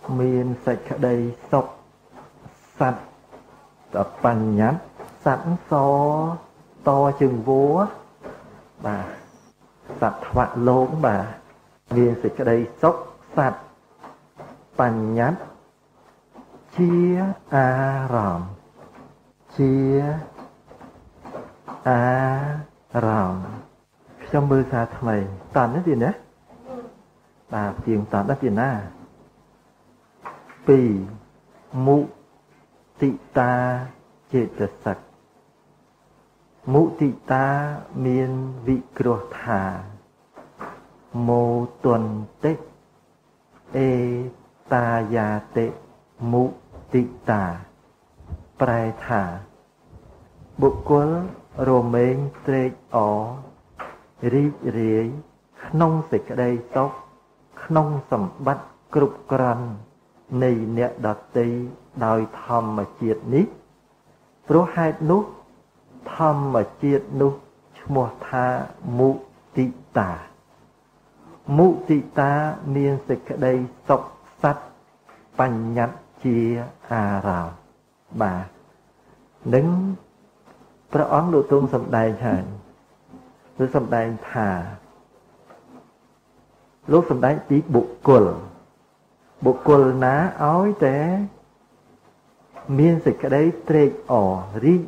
miền sạch đây sọc sạch tập bành nhát sẵn so to chừng vúa bà sạch thoại lốn bà miền sạch đây sọc sạch bành nhát chia ròm chia ròm trong mưa xa thầy toàn cái gì nữa bà tiền toàn đó tiền na pì mụ tị ta chết sạch mụ tị ta miền vị cửa thả mô tuần tết ê ta già tệ mụ tị ta prai thả bộ quân rồ mênh trê ó rí rí nông dịch ở đây tóc nông sầm bắt cục cằn này nè đợt tây đòi thầm mà triệt ní pro hai nút thầm mà triệt nút mùa tha mụ tị ta miên dịch ở đây sọc sắt bành nhặt chia rào bà nâng pro ón độ tung sầm đài hẳn rồi sầm đài thả lúc sầm đài tí bộ cồn ná ói té miên dịch cái đấy trê ỏ ri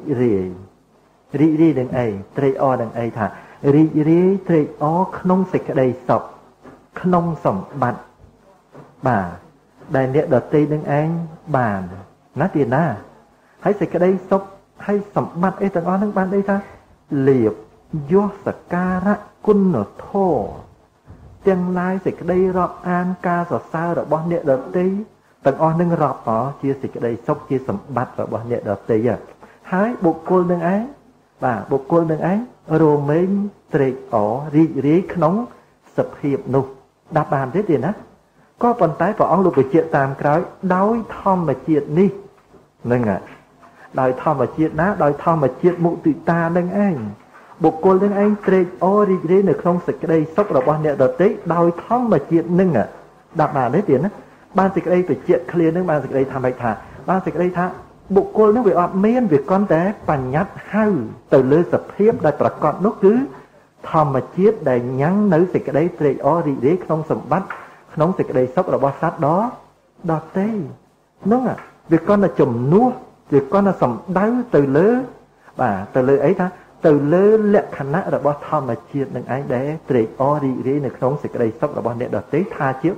đừng ấy trê ỏ đừng ấy thả ri trê ỏ không dịch cái đây sọc không sầm bạch bà đại niệm đợt tây đừng anh bà ná tiền na hãy dịch cái đây sọc hay sầm bạch ấy tầng on đừng ban đây ta liệp do sạc ca ra quân ở thô tương lai dịch cái đây rọp an ca sọ sao rồi bọn nhẹ đợt tây tầng on nâng rọp đó chia dịch cái đây sốc chia sầm bát rồi bọn nhẹ đợt tây à hái bộ côn nâng ấy và bộ côn nâng ấy rồi mấy trệ ó rí nóng sập hiệp nụ đáp bàn thế tiền á có phần tái vào ông lục về chuyện tàm cái đói thom mà chuyện đi nâng ạ đòi thom mà chuyện ná đòi thom mà chuyện mụ tự ta nâng anh bộ cô lên anh trê ô rí nè không sạch cái đây sốc rồi bọn nhẹ đợt tây đòi thom mà chuyện nâng ạ đáp bàn thế tiền á ban dịch đây phải chuyện clear nước ban dịch đây tham bạch thả ban dịch đây thả bộ cô nó bị ọt miên việc con té bành nhát hao từ lơ sập hiếp đại bạc con nó cứ thầm mà chiết đầy nhắn nấu dịch cái đấy trệ ó rị đế không sầm bắt không dịch cái đây sốc là bao sát đó đọt tê đúng à việc con là chùm nuốt việc con là sầm đáy từ lơ và từ lơ ấy thả từ lơ lẹ khăn nát là bao thầm mà chiết đừng ai để trệ ó rị đế này không dịch cái đây sốc là bao nè đọt tê tha chiết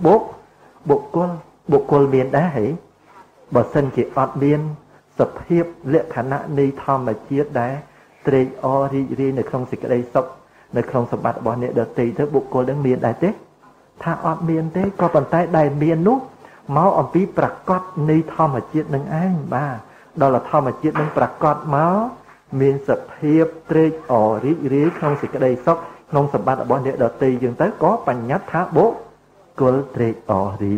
bộ cô miền đá hỉ bà sân chỉ ọt miên sập hiếp lệ khả năng ni thom mà chiết đá trê o ri này không xịt cái đây sọc này không sập bát bỏ nè đợt tì thế bộ cô đang miền đá tết tha ọt miên thế có bàn tay đầy miên nút máu ẩm phí bạc cót ni thom mà chiết nâng anh ba đó là thom mà chiết nâng bạc cót máu miên sập hiếp trê o ri không xịt cái đây sọc không sập bát bỏ nè đợt tì dừng tới có bành nhát thả bố cô trê o ri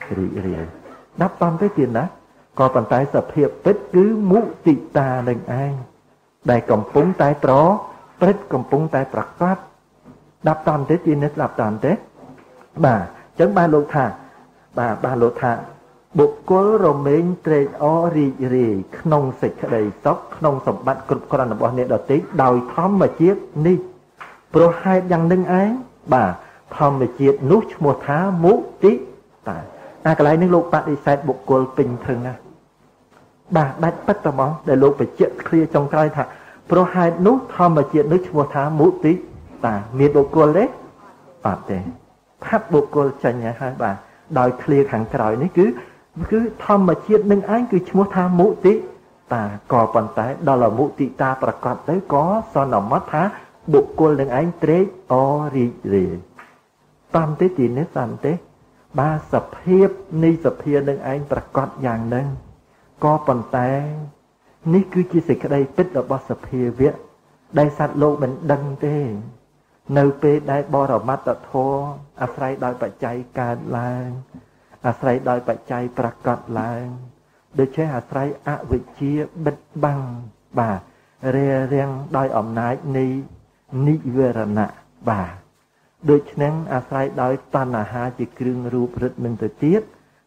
đáp toàn cái tiền đó có bàn tay sập hiệp bất cứ mũ tị ta đừng ai đại cầm phúng tay tró bất cầm phúng tay bạc phát đáp toàn thế tiền đáp toàn thế bà chẳng ba lô thả ba lô thả bộ cố rồi mình trê ó ri không xịt cái đầy sóc không sập bát cực con là bọn này đợt tí đòi thóm mà chiếc ni pro hai đằng đừng ai bà thóm mà chiếc nút một thá mũ tí tại cái này những lúc bạn đi xe bộ cô bình thường nè bà đánh bắt tao mong để lúc phải chuyện clear trong cái thật pro hai nút thom mà chuyện nước mua thá mũ tí bà miền bộ cô đấy bà thế tháp bộ cô chân nhà hai bà đòi clear hàng còi này cứ thom mà chuyện nâng ánh cứ mua thá mũ tí bà cò bàn tay đó là mũ tí ta bà còn tới có so nào mất thá bộ cô nâng ánh trế o ri tam tế gì nế tam tế ba sập hiếp ni sập hiếp nâng anh bạc cọt dạng nâng có bàn tay ní cứ chia sẻ cái đây tích ở bao sập hiếp viết đây sát lô mình đăng tê nâu bê đây bò rào mắt đã thô sài đòi bạch chay ca lang sài đòi bạch chay bạc cọt lang để chế sài vị chia bích băng bà rè riêng đòi ẩm nái ni về rà nạ bà đôi chân sài đòi toàn là hai chỉ kêu rụp rứt mình tới tiết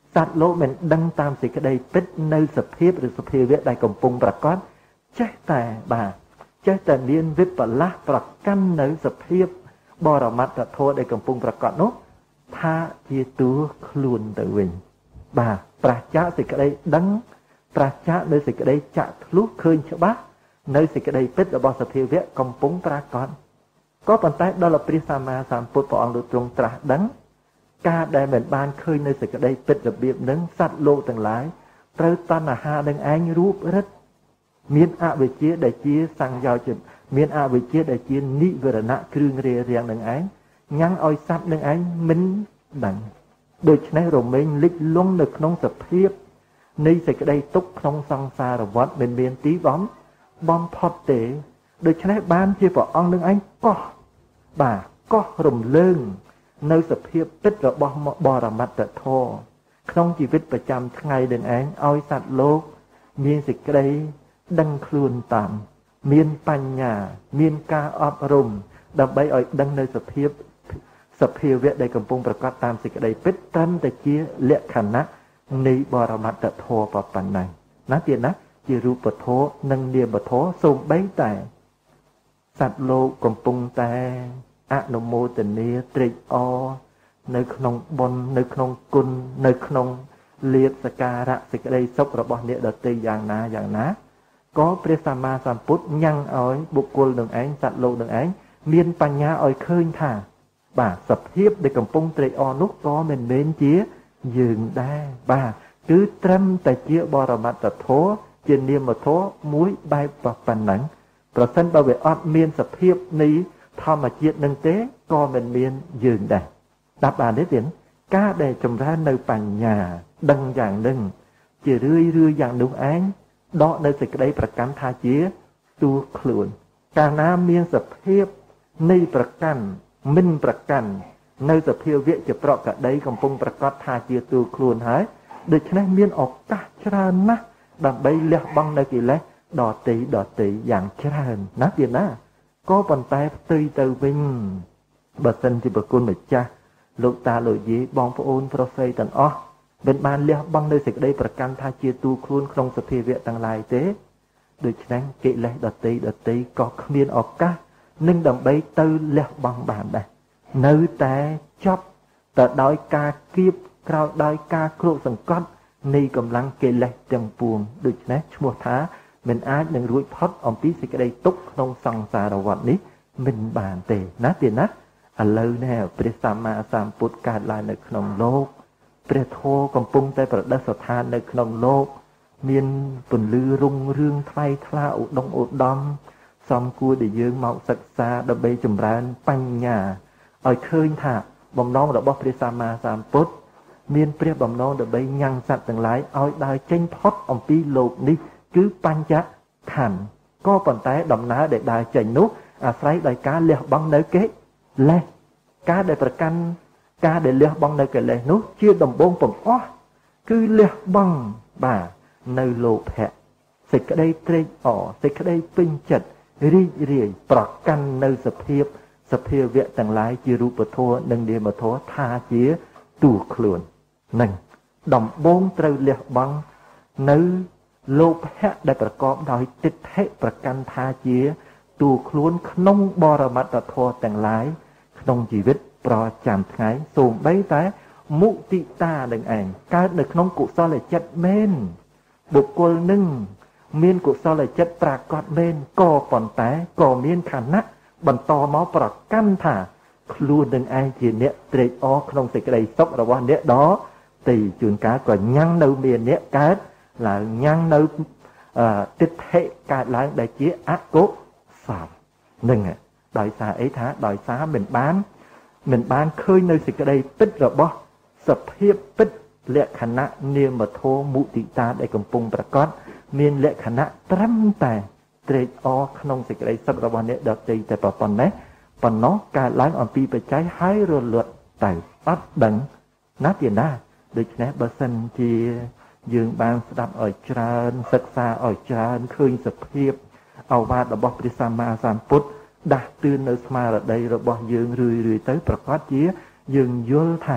សត្វលោកមិនដឹងតាមសេចក្តីពិតនៅសភាពឬសភាវៈដែលកំពុងប្រកបចេះតែបាទចេះតែមានវិបលាសប្រកាន់នៅសភាពបរមត្តធម៌ដែលកំពុងប្រកបនោះថាជាតួខ្លួនទៅវិញបាទប្រះចាកសេចក្តីដឹងប្រះចាកនៅសេចក្តីចាក់ធ្លុះឃើញច្បាស់នៅសេចក្តីពិតរបស់សភាវៈកំពុងប្រកបក៏ប៉ុន្តែដល់ព្រះសម្មាសម្ពុទ្ធព្រះអង្គលោកទ្រង់ត្រាស់ដឹងការដែលមិនបានឃើញនៅសេចក្តីពិតរបៀបនឹងសត្វលោកទាំងឡាយត្រូវតណ្ហានឹងឯងរូបរិទ្ធមានអវិជ្ជាដែលជាសង្យោជិតមានអវិជ្ជាដែលជានិវរណៈគ្រឿងរារាំងនឹងឯងញ៉ាំងឲ្យសត្វនឹងឯងមិនដឹងដូច្នេះរមែងលិចលង់នៅក្នុងសភាពនៃសេចក្តីទុក្ខក្នុងសង្សារវដ្តមិនមានទីបំផុតទេដូច្នេះបានជាព្រះអង្គនឹងឯងកោះបាទកោះរំលើងនៅសភាពពិតរបស់បរមត្តធម៌ក្នុងជីវិតប្រចាំថ្ងៃនឹងឯងឲ្យសត្វលោកមានសេចក្តីដឹងខ្លួនតាមមានបញ្ញាមានការអប់រំដើម្បីឲ្យដឹងនៅសភាវៈដែលកំពុងប្រកបតាមសេចក្តីពិតត្រឹមតែជាលក្ខណៈនៃបរមត្តធម៌ប៉ុណ្ណឹងណាទៀតណាជារូបធម៌និងនាមធម៌សូម្បីតែសត្វលោកកំពុងតែអនុមោទនាត្រេកអរនៅក្នុងបុណ្យនៅក្នុងគុណនៅក្នុងលាភសក្ការៈសេចក្តីសុខរបស់អ្នកដទៃយ៉ាងណាក៏ព្រះសម្មាសម្ពុទ្ធញ៉ាំងឲ្យបុគ្គលនឹងឯងសត្វលោកនឹងឯងមានបញ្ញាឲ្យឃើញថាបាទសភាពដែលកំពុងត្រេកអរនោះក៏មិនមែនជាយើងដែរបាទគឺត្រឹមតែជាបរមត្តធម៌ជានាមធម៌មួយបែបប៉ុណ្ណឹងប្រសិនបើវាអត់មានសភាពនៃធម្មជាតិនឹងទេក៏មិនមានយើងដែរដាប់បានទេទៀតការដែលចម្រើននៅបញ្ញាដឹងយ៉ាងនឹងជារឿយយ៉ាងនោះឯងដកនៅសេចក្តីប្រកាន់ថាជាតួខ្លួនកាលណាមានសភាពនៃប្រកាន់មិនប្រកាន់នៅសភាវៈជាប្រកដីកំពុងប្រកាសថាជាតួខ្លួនហើយដូច្នេះមានឱកាសច្រើនណាស់ដើម្បីលះបង់នៅកិលេសដទៃយ៉ាងច្រើនណាទៀតណាក៏ប៉ុន្តែផ្ទុយទៅវិញបើសិនជាប្រគុណម្ចាស់លោកតាលោកយាយបងប្អូនប្រុសស្រីទាំងអស់មិនបានលះបង់នៅសេចក្តីប្រកាន់ថាជាតួខ្លួនក្នុងសភាវៈទាំងឡាយទេដូច្នេះកិលេសដទៃក៏គ្មានឱកាសនឹងដើម្បីទៅលះបង់បានដែរនៅតែចប់ទៅដោយការគៀបក្រោយដោយការគ្រោកសង្កត់នៃកម្លាំងកិលេសទាំងពួងដូច្នេះឈ្មោះថាមិនអាចនឹងរួចផុតអំពីសេចក្តីទុក្ខក្នុងសង្សារវដ្តនេះមិនបានទេណាទៀតណាឥឡូវនេះព្រះសម្មាសម្ពុទ្ធកើតឡើងនៅក្នុងលោកព្រះធម៌កំពុងតែប្រដិស្ថាននៅក្នុងលោកមានពន្លឺរុងរឿងថ្លៃថ្លាឧត្តមសំគួរដែលយើងមកសិក្សាដើម្បីចម្រើនបញ្ញាឲ្យឃើញថាបំណងរបស់ព្រះសម្មាសម្ពុទ្ធមានព្រះបំណងដើម្បីញ៉ាំងសត្វទាំងឡាយឲ្យដើរចេញផុតអំពីលោកនេះគឺបញ្ចខណ្ឌក៏ប៉ុន្តែដំណើរដែលដើរចេញនោះអាស្រ័យដោយការលះបង់នៅកិលេសការដែលប្រកាន់ការដែលលះបង់នៅកិលេសនោះជាដំបូងបង្អស់គឺលះបង់បាទនៅលោភៈសេចក្តីត្រេកអរសេចក្តីពេញចិត្តរីករាយប្រកាន់នៅសភាវៈទាំងឡាយជារូបធម៌និងនាមធម៌ថាជាតួខ្លួននឹងដំបូងត្រូវលះបង់នៅលោភៈដែលប្រកបដោយទិដ្ឋិប្រកាន់ថាជាតួខ្លួនក្នុងបរមត្តធម៌ទាំងឡាយក្នុងជីវិតប្រចាំថ្ងៃសូម្បីតែមុទិតានឹងឯងកើតនៅក្នុងកុសលចិត្តមែនបុគ្គលនឹងមានកុសលចិត្តប្រាកដមែនក៏ប៉ុន្តែក៏មានខណៈបន្តមកប្រកាន់ថាខ្លួននឹងឯងជាអ្នកត្រេកអរក្នុងសេចក្តីសុខរបស់អ្នកដទៃជួនកាលក៏ញ៉ាំងនៅមានអ្នកកើតឡើងញ៉ាំងនៅទិដ្ឋិកើតឡើងដែលជាអកុសលនឹងដោយសារអីថាដោយសារមិនបានឃើញនៅសេចក្តីពិតរបស់សភាពពិតលក្ខណៈនាមធម៌មុទិតាដែលកំពុងប្រកបមានលក្ខណៈត្រឹមតែត្រេកអរក្នុងសេចក្តីសុខរបស់អ្នកដទៃតែប៉ុណ្ណេះប៉ុណ្ណោះកើតឡើងអំពីបច្ច័យហើយរលត់ទៅអត់ដឹងណាទៀតណាដូច្នេះបើសិនជាយើងបានស្ដាប់ឲ្យច្រើនសិក្សាឲ្យច្រើនឃើញសភាពឱវាទរបស់ព្រះសម្មាសម្ពុទ្ធដាស់តឿននៅស្មារតីរបស់យើងរឿយទៅប្រកាសជាយើងយល់ថា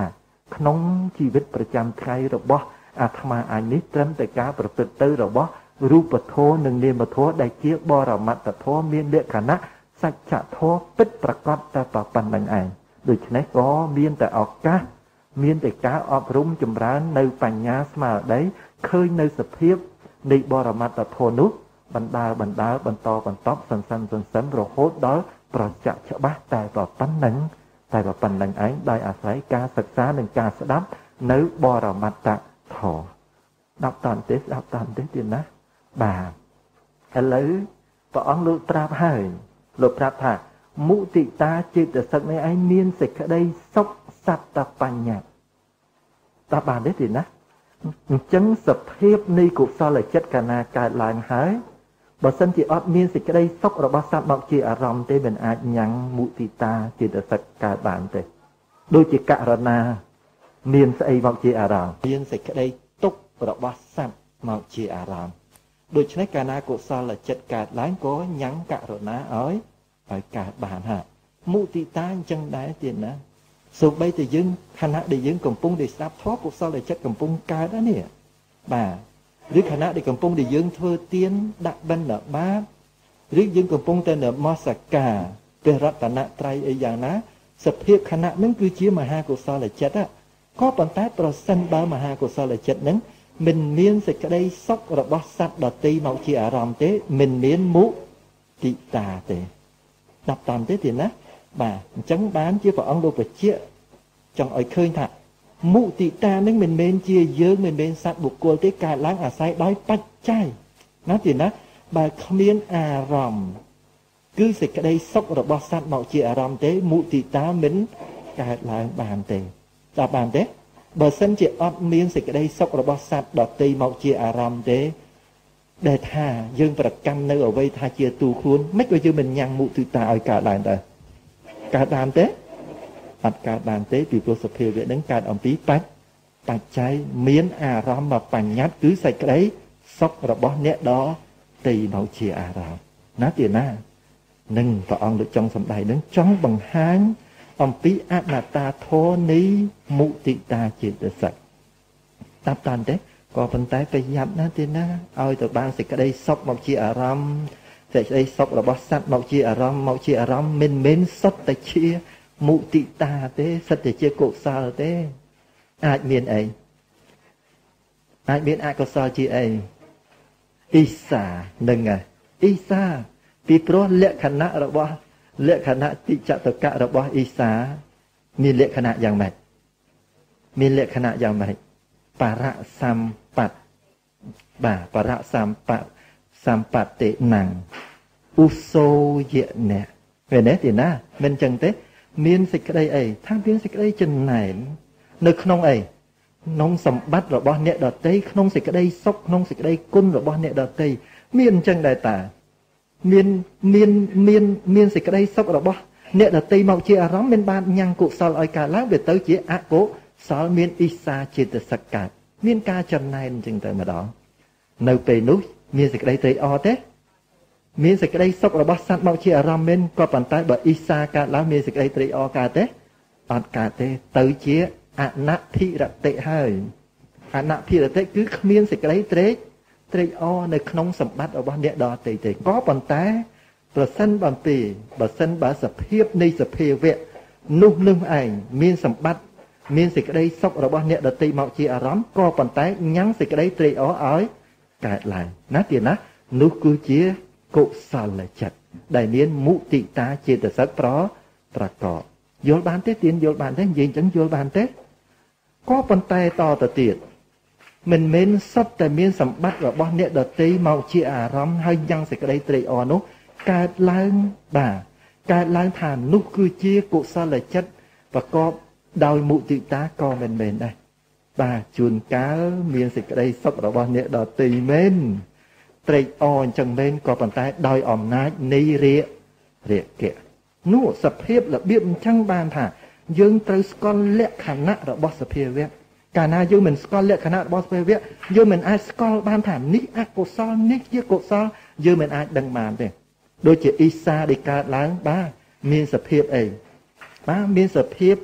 ក្នុងជីវិតប្រចាំថ្ងៃរបស់អាត្មាអញនេះត្រឹមតែការប្រព្រឹត្តទៅរបស់រូបធម៌និងនាមធម៌ដែលជាបរមត្តធម៌មានលក្ខណៈសច្ចធម៌ពិតប្រាកដតែប៉ុណ្្នឹងឯងដូច្នេះក៏មានតែឱកាសមានតែការអប់រំចម្រើននៅបញ្ញាស្មារតីឃើញនៅសភាពនៃបរមត្តធម៌នោះបណ្ដាលបន្តសន្សំរហូតដល់ប្រจักษ์ច្បាស់តែប៉ុណ្្នឹងឯងដោយអាស្រ័យការសិក្សានិងការស្ដាប់នៅបរមត្តធម៌10តន្ទិសទៀតណាបាទឥឡូវព្រះអង្គលោកប្រាប់ហើយលោកប្រាប់ថាមុទិតាចេតសិកនេះឯងមានសេចក្តីសុខសត្តបញ្ញត្តិតើបានទេណាអញ្ចឹងសភាពនៃកុសលចិត្តកាលណាកើតឡើងហើយបើសិនជាអត់មានសេចក្តីសុខរបស់សត្វមកជាអារម្មណ៍ទេមិនអាចញ៉ាំងមុទិតាចេតសិកកើតបានទេដូចជាករណាមានស្អីមកជាអារម្មណ៍មានសេចក្តីទុក្ខរបស់សត្វមកជាអារម្មណ៍ដូច្នេះកាលណាកុសលចិត្តកើតឡើងក៏ញ៉ាំងករណាឲ្យកើតបានហាមុទិតាអញ្ចឹងដែរទៀតណាសូម្បីតែយើងខណៈដែលយើងកំពុងតែស្ដាប់ធម៌កុសលចិត្តកំពុងកើតណានេះបាទឬខណៈដែលកំពុងតែយើងធ្វើទានដាក់បិណ្ឌបាតឬយើងកំពុងតែនមស្ការព្រះរតនត្រ័យអីយ៉ាងណាសភាពខណៈហ្នឹងគឺជាមហាកុសលចិត្តក៏ប៉ុន្តែប្រសិនបើមហាកុសលចិត្តហ្នឹងមិនមានសេចក្តីសុខរបស់សត្វដទៃមកជាអារម្មណ៍ទេមិនមានមុទិតាទេ10តាមទេទៀតណាបាទអញ្ចឹងបានជាព្រះអង្គលោកបញ្ជាក់ចង់ឲ្យឃើញថាមុទិតានឹងមិនមែនជាយើងមិនមែនសត្វបុគ្គលទេកើតឡើងអាស្រ័យដោយបច្ច័យណាទៀតណាបើគ្មានអារម្មណ៍គឺសេចក្តីសុខរបស់សត្វមកជាអារម្មណ៍ទេមុទិតាមិនកើតឡើងបានទេតើបានទេបើសិនជាអត់មានសេចក្តីសុខរបស់សត្វដទៃមកជាអារម្មណ៍ទេដែលថាយើងប្រកាន់នៅអ្វីថាជាទូខ្លួនមិនក៏យើងមិនញ៉ាំងមុទិតាឲ្យកើតឡើងដែរកើតបានទេអត់កើតបានទេពីព្រោះសភាវៈនឹងកើតអំពីបច្ច័យមានអារម្មណ៍បញ្ញត្តិគឺសេចក្តីសុខរបស់អ្នកដទៃមកជាអារម្មណ៍ណាទៀតណានឹងព្រះអង្គលោកចង់សម្ដែងនឹងចង់បង្ហាញអំពីអនត្តាធម៌នៃមុទិតាចេតសិកតាមទេក៏ប៉ុន្តែប្រយ័ត្នណាទៀតណាឲ្យទៅបានសេចក្តីសុខមកជាអារម្មណ៍សេចក្តីសុខរបស់សត្វមកជាអារម្មណ៍មិនមែនសុទ្ធតែជាមុទិតាទេសុទ្ធតែជាកុសលទេអាចមានអីអាចមានអកុសលជាអីអ៊ីសានឹងអ៊ីសាពីព្រោះលក្ខណៈតិចតកៈរបស់អ៊ីសាមានលក្ខណៈយ៉ាងម៉េចបរសម្បត្តិបាទបរសម្បត្តិណੰឧសូយៈអ្នកពេលនេះទីណាមិនចឹងទេមានសេចក្តីអីថាមានសេចក្តីចំណែននៅក្នុងអីក្នុងសម្បត្តិរបស់អ្នកដទៃក្នុងសេចក្តីសុខក្នុងសេចក្តីគុណរបស់អ្នកដទៃមានអញ្ចឹងដែរតាមានសេចក្តីសុខរបស់អ្នកដទៃមកជាអារម្មណ៍មិនបានញ៉ាំងកុសលឲ្យកើតឡើងវាទៅជាអកុសលមានអ៊ីសាចេតសិកកើតមានការចំណែនអញ្ចឹងទៅម្ដងនៅពេលនោះមានសេចក្តីត្រេកអរទេមានសេចក្តីសុខរបស់សត្វមកជាអារម្មណ៍មែនក៏ប៉ុន្តែបើអ៊ីសាកើតឡើងមានសេចក្តីត្រេកអរកើតទេអត់កើតទេទៅជាអនភិរតិហើយអនភិរតិគឺគ្មានសេចក្តីត្រេកអរនៅក្នុងសម្បត្តិរបស់អ្នកដទៃទេក៏ប៉ុន្តែប្រសិនបើសភាពនៃសភាវៈនោះឯងមានសម្បត្តិមានសេចក្តីសុខរបស់អ្នកដទៃមកជាអារម្មណ៍ក៏ប៉ុន្តែញ៉ាំងសេចក្តីត្រេកអរឲ្យកើតឡើងណាទៀតណានោះគឺជាកុសលចិត្តដែលមានមុទិតាចេតសិកប្រកបយល់បានទេទៀនយល់បានទេនិយាយអញ្ចឹងយល់បានទេក៏ប៉ុន្តែតទៅទៀតមិនមែនសុទ្ធតែមានសម្បត្តិរបស់អ្នកដទៃមកជាអារម្មណ៍ហើយញ៉ាំងសេចក្តីត្រេកអរនោះកើតឡើងថានោះគឺជាកុសលចិត្តប្រកបដោយមុទិតាក៏មិនមែនដែរបាទជួនកាលមានសេចក្តីសុខរបស់អ្នកដទៃមែនត្រេកអរអញ្ចឹងមែនក៏ប៉ុន្តែដោយអំណាចនៃរាគៈនោះសភាពរបៀបអញ្ចឹងបានថាយើងត្រូវស្គាល់លក្ខណៈរបស់សភាវៈកាលណាយើងមិនស្គាល់លក្ខណៈរបស់សភាវៈយើងមិនអាចស្គាល់បានថានេះអកុសលនេះជាកុសលយើងមិនអាចដឹងបានទេដូចជាអ៊ីសាដែលកើតឡើងបាទមានសភាពអីបាទមានសភាព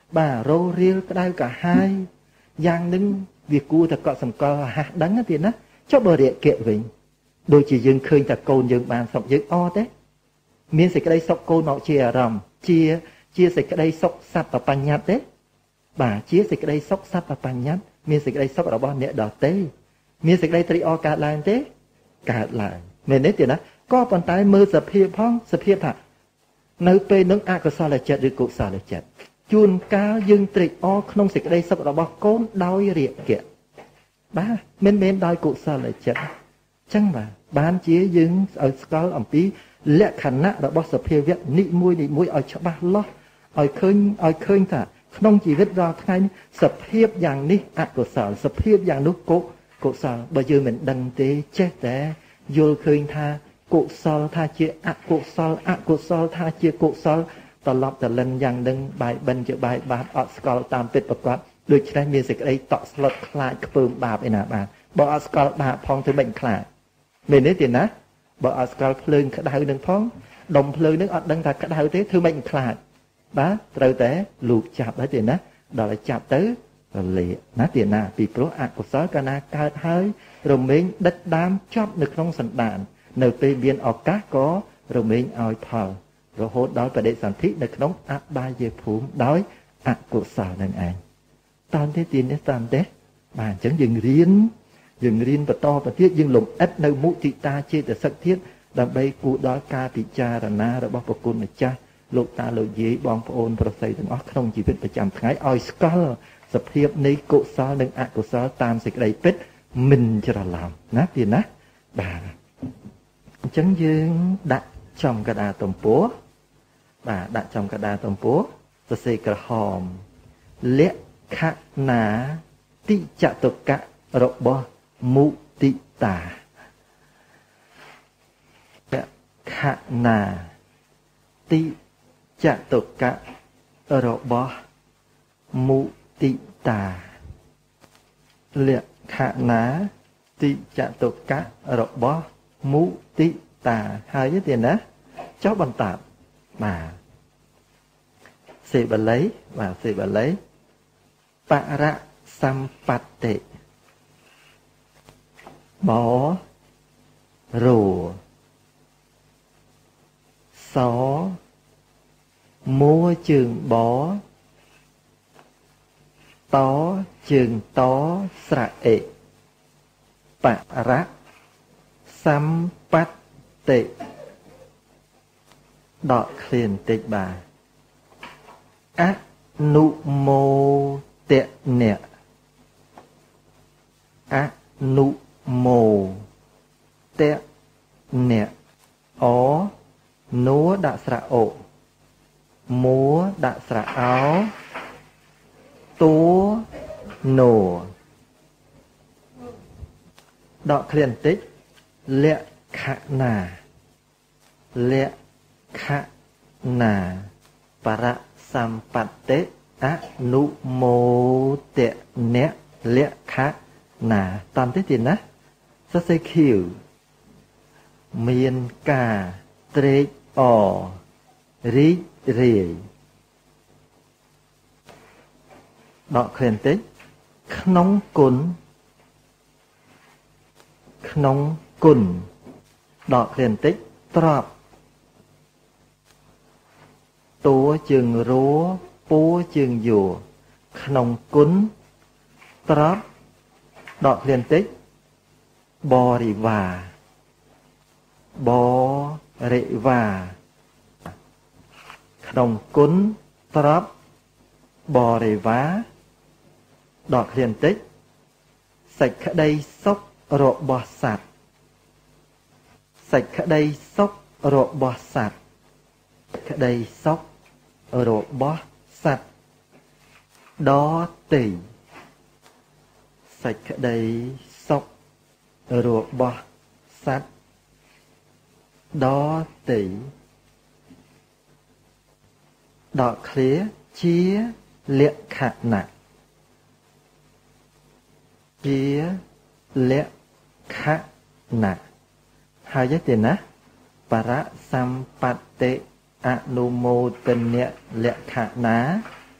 បាទរោរៀលក្តៅកាហាយយ៉ាងនឹងវាគួរតែកត់សម្គាល់ហាស់ដឹងទៀតណាចុះបើរាគៈវិញដូចជាយើងឃើញតែកូនយើងបានសុខយើងអត់ទេមានសេចក្តីសុខកូនមកជាអារម្មណ៍ជាសេចក្តីសុខសត្វបញ្ញត្តិទេបាទជាសេចក្តីសុខសត្វបញ្ញត្តិមានសេចក្តីសុខរបស់អ្នកដទៃមានសេចក្តីត្រេកអរកើតឡើងទេកើតឡើងមែនទេទៀតណាក៏ប៉ុន្តែមើលសភាពផងសភាពថានៅពេលនឹងអកុសលចិត្តឬកុសលចិត្តជួនកាលយើងត្រេកអរក្នុងសេចក្តីសុខរបស់កូនដោយរាគៈបាទមិនមែនដោយកុសលចិត្តអញ្ចឹងបាទបានជាយើងឲ្យស្គាល់អំពីលក្ខណៈរបស់សភាវៈនិមួយឲ្យច្បាស់លាស់ឲ្យឃើញថាក្នុងជីវិតរាល់ថ្ងៃសភាពយ៉ាងនេះអកុសលសភាពយ៉ាងនោះកុសលបើយើងមិនដឹងទេចេះតែយល់ឃើញថាកុសលថាជាអកុសលអកុសលថាជាកុសលត្រឡប់តលិនយ៉ាងនឹងបាយបិណ្ឌជាបាយបាបអត់ស្គាល់តាមពិតប្រកបដូច្នេះមានសេចក្តីតក់ស្លុតខ្លាចខ្ពើមបាបឯណាបាទបើអត់ស្គាល់បាបផងធ្វើមិនខ្លាចមែនទេទេណាបើអត់ស្គាល់ភ្លើងក្តៅនឹងផងដុំភ្លើងនឹងអត់ដឹងថាក្តៅទេធ្វើមិនខ្លាចបាទត្រូវតែលូកចាប់ហើយទេណាដល់ឲ្យចាប់ទៅរលាកណាទេណាពីព្រោះអកុសលកាលណាកើតហើយរមែងដិតដាមចប់នៅក្នុងសន្តាននៅពេលមានឱកាសក៏រមែងឲ្យផលរហូតដល់បដិសន្ធិនៅក្នុងអបាយភូមិដោយអកុសលនឹងឯងតាមទេទីនេះតាមទេបាទអញ្ចឹងយើងរៀនបន្តទៅទៀតយើងលំអិតនៅមុទិតាចេតសិកទៀតដើម្បីគួរដល់ការពិចារណារបស់ព្រះគុណម្ចាស់លោកតាលោកយាយបងប្អូនប្រុសស្រីទាំងអស់ក្នុងជីវិតប្រចាំថ្ងៃឲ្យស្គាល់សភាពនៃកុសលនិងអកុសលតាមសេចក្តីពិតមិនច្រឡំណាទៀតណាបាទអញ្ចឹងយើងដាក់ចំកដាទំព័របាទដាក់ចំកដាទំព័រសរសេរក្រហមលក្ខណាតិចតុកៈរបស់មុទិតាលក្ខណាតិចតុកៈរបស់មុទិតាលក្ខណាតិចតុកៈរបស់មុទិតាហើយទេណាចុះបន្តបាទសេបាលីបាទសេបាលីបរសម្បត្តិបរោសមួជើងបតជើងតស្រៈអេបរសម្បត្តិដកឃ្លានតិចបាទអនុមោទនៈអនុមោទនៈអនួដាក់ស្រៈអូមួដាក់ស្រៈអោតួណូដកឃ្លានតិចលក្ខណាលក្ខណាបរសម្បត្តិអនុមោទនៈលក្ខណាតាមទេទៀតណាសរសេរខៀវមានការត្រេកអររីករាយដកឃ្លានតិចក្នុងគុណដកឃ្លានតិចទ្របតួជើងរោពួជើងយោក្នុងគុណទ្របដកឃ្លានតិចបរិវារបរិវារក្នុងគុណទ្រប បរិវារដកឃ្លានតិចសេចក្តីសុខរបស់សត្វសេចក្តីសុខរបស់សត្វក្តីសុខរបស់សត្វដទៃសេចក្តីសុខរបស់សត្វដទៃដកឃ្លាជាលក្ខណៈជាលក្ខណៈហើយទេណាបរសម្បត្តិអនុមោទនៈលក្ខណៈ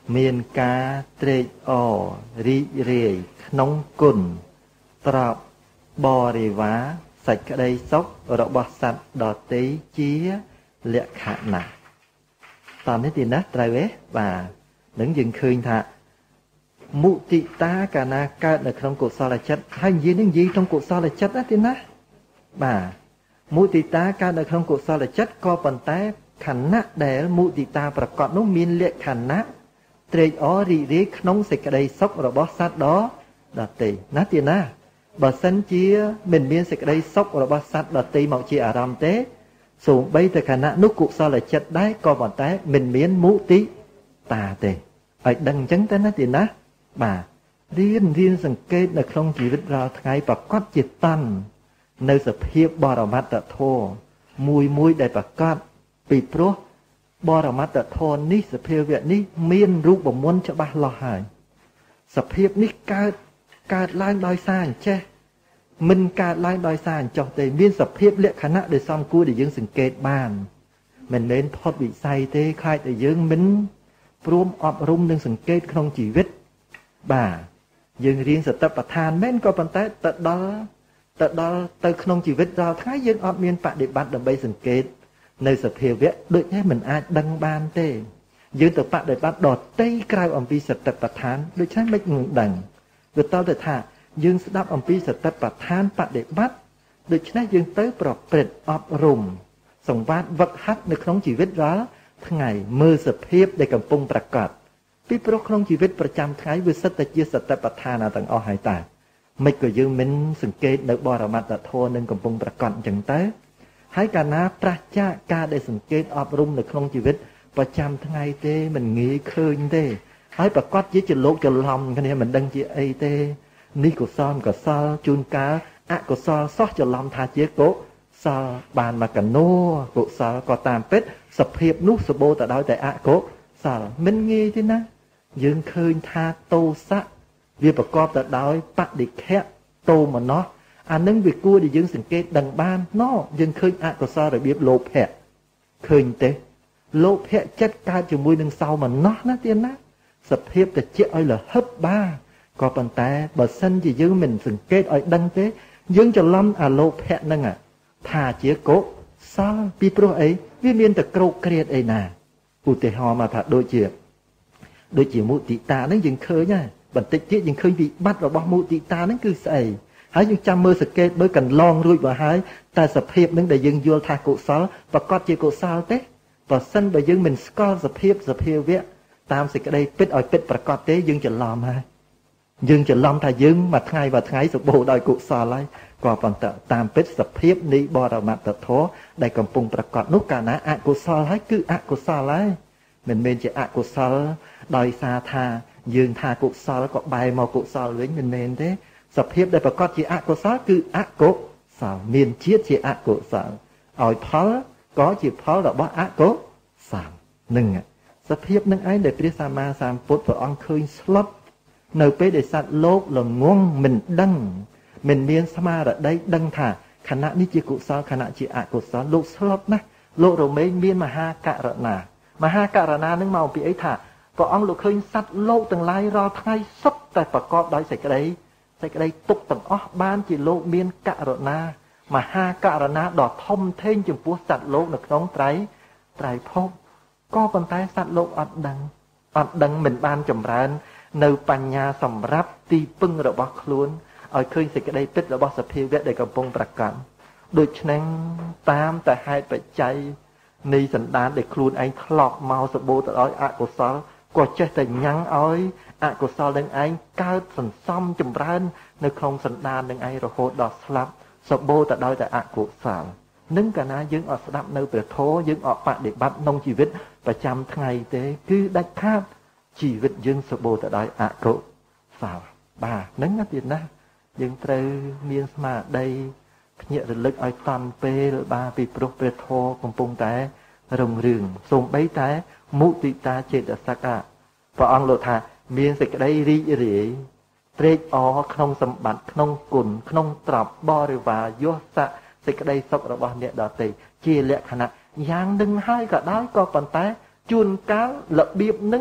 មានការត្រេកអររីករាយក្នុងគុណត្រប់បរិវារសេចក្តីសុខរបស់សត្វដទៃជាលក្ខណៈតើនេះទីណាត្រូវទេបាទនឹងយើងឃើញថាមុទិតាកាលណាកើតនៅក្នុងកុសលចិត្តហើយនិយាយនឹងនិយាយក្នុងកុសលចិត្តណាទីណាបាទមុទិតាកើតនៅក្នុងកុសលចិត្តក៏ប៉ុន្តែខណៈដែលមុទិតាប្រកបនោះមានលក្ខណៈត្រេកអររីករាយក្នុងសេចក្តីសុខរបស់សត្វដទៃណាទីណាបើសិនជាមិនមានសេចក្តីសុខរបស់សត្វដទៃមកជាអារម្មណ៍ទេសូម្បីតែខណៈនោះកុសលចិត្តដែរក៏ប៉ុន្តែមិនមានមុទិតាទេឲ្យដឹងអញ្ចឹងទៅណាទីណាបាទរៀនសង្កេតនៅក្នុងជីវិតរាល់ថ្ងៃប្រកបជាតន់នៅសភាពបរមត្តធម៌មួយដែលប្រកបពីព្រោះបរមត្តធម៌នេះសភាវៈនេះមានរូបមន្តច្បាស់លាស់ហើយសភាពនេះកើតឡើងដោយសារអញ្ចេះមិនកើតឡើងដោយសារអញ្ចោះទេមានសភាពលក្ខណៈដែលសំគួរដែលយើងសង្កេតបានមិនមែនផុតវិស័យទេខ្លាចតែយើងមិនព្រមអប់រំនិងសង្កេតក្នុងជីវិតបាទយើងរៀនសតិប្បដ្ឋានមែនក៏ប៉ុន្តែទៅដល់ទៅក្នុងជីវិតរាល់ថ្ងៃយើងអត់មានបដិបត្តិដើម្បីសង្កេតនៅសភាវៈដូចនេះមិនអាចដឹងបានទេយើងទៅបដិបត្តិដល់ទីក្រៅអំពីសតិប្បដ្ឋានដូច្នេះមិនដឹងវាតទៅថាយើងស្ដាប់អំពីសតិប្បដ្ឋានបដិបត្តិដូច្នេះយើងទៅប្រព្រឹត្តអប់រំសង្វាតវឹកហាត់នៅក្នុងជីវិតរាល់ថ្ងៃមើលសភាពដែលកំពុងប្រកបពីព្រោះក្នុងជីវិតប្រចាំថ្ងៃវាសិតតែជាសតិប្បដ្ឋានទាំងអស់ហើយតាមិនក៏យើងមិនសង្កេតនៅបរមត្តធម៌នឹងកំពុងប្រកបអញ្ចឹងទៅហើយកាលណាប្រះចាកការដែលសង្កេតអប់រំនៅក្នុងជីវិតប្រចាំថ្ងៃទេមិនងាយឃើញទេហើយប្រកាសជាច្រឡោកច្រឡំគ្នាមិនដឹងជាអីទេនេះកុសលកុសលជួនកាលអកុសលសោះច្រឡំថាជាកុសលបានមកកណោកុសលក៏តាមពិតសភាពនោះសបោទៅដោយតែអកុសលមិនងាយទេណាយើងឃើញថាទោសៈវាប្រកបទៅដោយបដិខៈទោមនស្សអានឹងវាគួរដែលយើងសង្កេតដឹងបានណោយើងឃើញអកុសលរបៀបលោភៈឃើញទេលោភៈចិត្តកើតជាមួយនឹងសោមនស្សណាទៀតណាសភាពតិចឲ្យលហឹបបាក៏ប៉ុន្តែបើសិនជាយើងមិនសង្កេតឲ្យដឹងទេយើងច្រឡំអាលោភៈហ្នឹងថាជាកុសលពីព្រោះអីវាមានតែក្រោកគ្រាតអីណាឧទាហរណ៍មកថាដូចជាមុទិតាហ្នឹងយើងឃើញហើយបន្តិចទៀតយើងឃើញវិបត្តិរបស់មុទិតាហ្នឹងគឺស្អីហើយយើងចាំមើលសង្កេតមើលកន្លងរួចមកហើយតែសភាពហ្នឹងដែលយើងយល់ថាកុសលប្រកាសជាកុសលទេបើសិនបើយើងមិនស្គាល់សភាវៈតាមសេចក្តីពិតឲ្យពិតប្រកបទេយើងច្រឡំហើយយើងច្រឡំថាយើងមួយថ្ងៃសបោដោយកុសលហើយក៏ប៉ុន្តែតាមពិតសភាពនៃបរមត្តធម៌ដែលកំពុងប្រកបនោះកាលណាអកុសលហើយគឺអកុសលហើយមិនមែនជាអកុសលដោយសារថាយើងថាកុសលក៏បែរមកកុសលវិញមិនមែនទេសភាពដែលប្រកបជាអកុសលគឺអកុសលមានជាតិជាអកុសលឲ្យផលក៏ជាផលរបស់អកុសលនឹងសភាពនឹងឯងដែលព្រះសម្មាសម្ពុទ្ធព្រះអង្គឃើញស្លុតនៅពេលដែលសត្វលោកល្ងងមិនដឹងមិនមានស្មារតីដឹងថាខណៈនេះជាកុសលខណៈជាអកុសលលោកស្លុតណាស់លោករមែងមានមហាករណានឹងមកពីអីថាព្រះអង្គលោកឃើញសត្វលោកទាំងឡាយរាល់ថ្ងៃសុទ្ធតែប្រកបដោយសេចក្តីទុក្ខទាំងអស់បានជាលោកមានករណាមហាករណាដ៏ធំធេងចំពោះសត្វលោកនៅក្នុងត្រៃភពក៏ប៉ុន្តែសត្វលោកអត់ដឹងមិនបានចម្រើននៅបញ្ញាសម្រាប់ទីពឹងរបស់ខ្លួនឲ្យឃើញសេចក្តីពិតរបស់សភាវៈដែលកំពុងប្រកាន់ដូច្នេះតាមតែហេតុបច្ច័យនៃសន្តានដែលខ្លួនឯងធ្លាប់មកសបោទៅឲ្យអកុសលក៏ចេះតែញ៉ាំងឲ្យអកុសលនឹងឯងកើតសន្សំចម្រើននៅក្នុងសន្តាននឹងឯងរហូតដល់ស្លាប់សបោទៅដោយតែអកុសលនឹងកាលណាយើងអត់ស្ដាប់នៅព្រះធម៌យើងអត់បដិបត្តិក្នុងជីវិតប្រចាំថ្ងៃទេគឺដាច់ខាតជីវិតយើងសបោទៅដោយអកុសលបាទហ្នឹងណាទៀតណាយើងត្រូវមានស្មារតីភ្ញាក់រលឹកឲ្យតាន់ពេលបាទពីព្រោះព្រះធម៌កំពុងតែរុងរឿងសូម្បីតែមុទិតាចេតសិកព្រះអង្គលោកថាមានសេចក្តីរីករាយត្រេកអរក្នុងសម្បត្តិក្នុងគុណក្នុងទ្រព្យបរិវារយស័កសេចក្តីសុខរបស់អ្នកដទៃជាលក្ខណៈយ៉ាងនឹងហើយក៏ដោយក៏ប៉ុន្តែជួនកាលរបៀបនឹង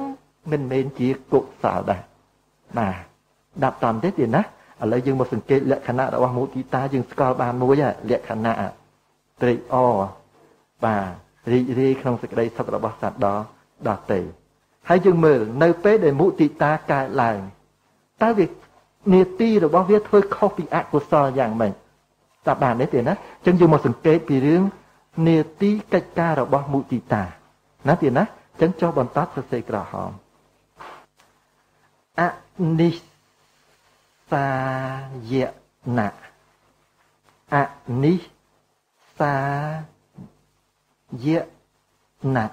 mình mến chỉ cục xảo đã mà đạp toàn thế tiền á ở lấy dương một sự kiện lệ khả năng đã qua mũi ta dương score ban mũi à lệ khả năng tri o và ri không sự đây sau đó bác sạch đó đọt tỷ hay dương mờ nơi pé để mũi ta cài lại ta việc nia ti rồi bác viết thôi không bị ác của so dạng mình ta bàn đấy tiền á chân dương một sự kiện vì riêng nia ti cách ca rồi bác mũi ta nói tiền á chân cho bọn tát sẽ xây cả hòm Anisayana Anisayana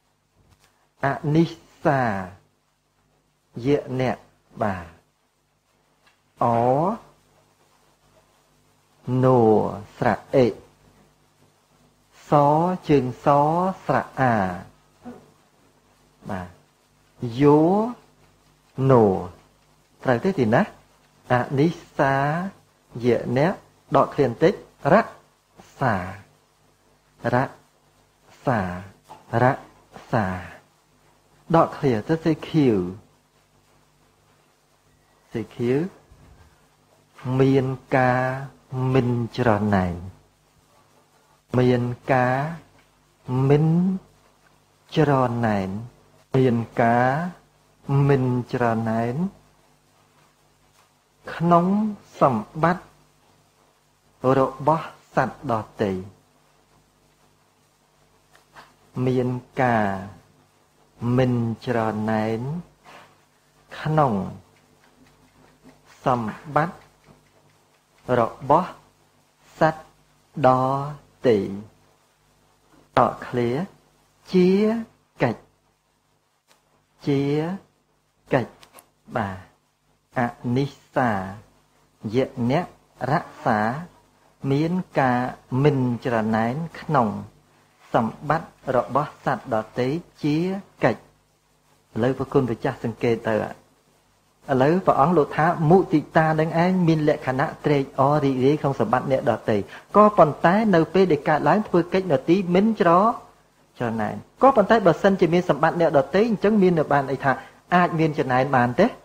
Anisayana bà ó nô sra ệ xó chừng xó sra à bà vô nổ trời thế thì nè Anisa dễ nét đọt liền tích rắc xà đọt liền tới sẽ khiu miền ca minh tròn này miền ca minh tròn này miền cá mình trở nên khống sầm bắt rồi bỏ sạch đỏ tì miền cá mình trở nên khống sầm bắt rồi bỏ sạch đỏ tì đỏ khía chia cạch chia cạch bà Anisa dễ nét rắc xá miến ca mình trở nén nồng sầm bắt rõ bó sạch đỏ tế chia cạch lấy vô côn với cha sân kê tờ lấy vào óng lộ thá mụ tị ta đứng anh mình lệ khả nạ trê o rì không sầm bắt nẹ đỏ tế có phần tái nâu phê để cả lái thôi cách nở tí mình cho này có phần tay bờ sân chỉ miên sầm bạn nẹo đợt tế chẳng miên được bàn ấy thà ai miên cho này bàn thế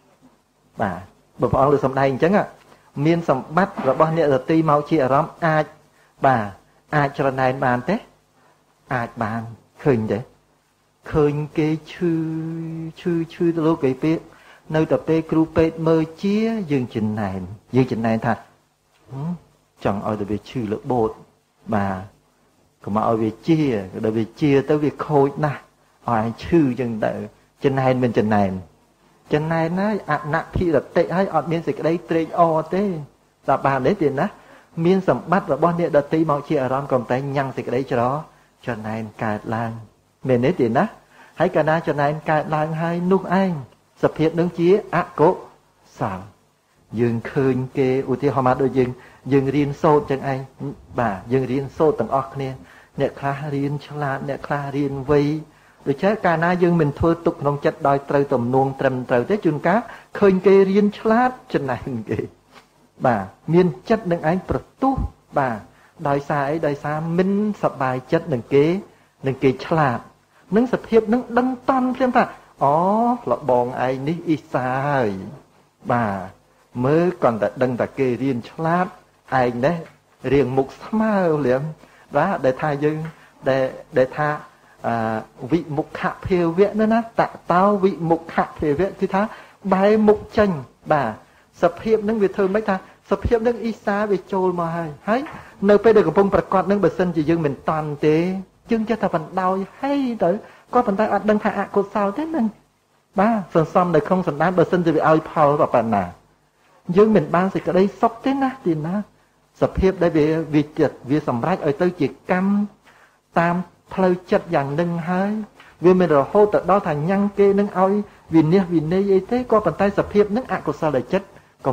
bà bờ phong được sầm đây chẳng à miên sầm bắt rồi bao nẹo đợt tê mau chia rắm ai bà ai cho này bàn thế ai bàn khơi đấy khơi cái chư lô cái biết nơi tập tê kêu pê mơ chia dương trình này thà chẳng ở được về chư lỡ bột bà còn mà ở việc chia đời việc chia tới việc khôi nè hỏi chư chân đợi chân này mình chân này nó nặng khi là tệ hay ở miền dịch đây tệ o thế là bàn đấy tiền đó miền sầm bắt và bao nhiêu đợt tí mau chia ở đó còn tay nhăn dịch đấy cho đó cho này cài lang miền đấy tiền đó hãy cả na cho này cài lang hay nút anh sập hiện đứng chia cố sẵn dương khơi kê ưu tiên họ mà đôi dương riêng sâu chân anh bà dương riêng sâu tầng ọc nè nè khá riêng chla nè khá riêng vây rồi chứ cả na dương mình thôi tục nông chất đòi trâu tầm nuông trầm trâu thế chun cá khơi kê riêng chla chân này kì bà miên chất đừng anh bật tu bà đòi xa minh sập bài chất đừng kê chla nâng sập hiệp nâng đăng ton thêm ta lọ bòn ai ní y xa bà mới còn tại đăng tại kê riêng chla anh đấy riêng mục smile liền đó để tha dương để tha vị mục hạ phiêu viện nữa nè tạ tao vị mục hạ phiêu viện thì tha bài mục tranh bà sập hiệp nâng việc thơ mấy tha sập hiệp nâng y xa về trôi mà hay nơi bây giờ của phong bật quạt nâng bật sân chỉ dương mình toàn tế chương cho ta phần đau hay tới có phần tay ăn đăng hạ cột sao thế nâng ba phần xong này không phần đá bật sân thì bị ao phao vào phần nào dương mình ban thì cái đây sốc thế na thì na sập hiệp đây về việc chật việc sầm rách ở tới chỉ cam tam phơi chật dạng nâng hai vì mình rồi hô tận đó thành nhăn kê nâng oi vì nê vậy thế có bàn tay sập hiệp nâng ạ của sao lại chất còn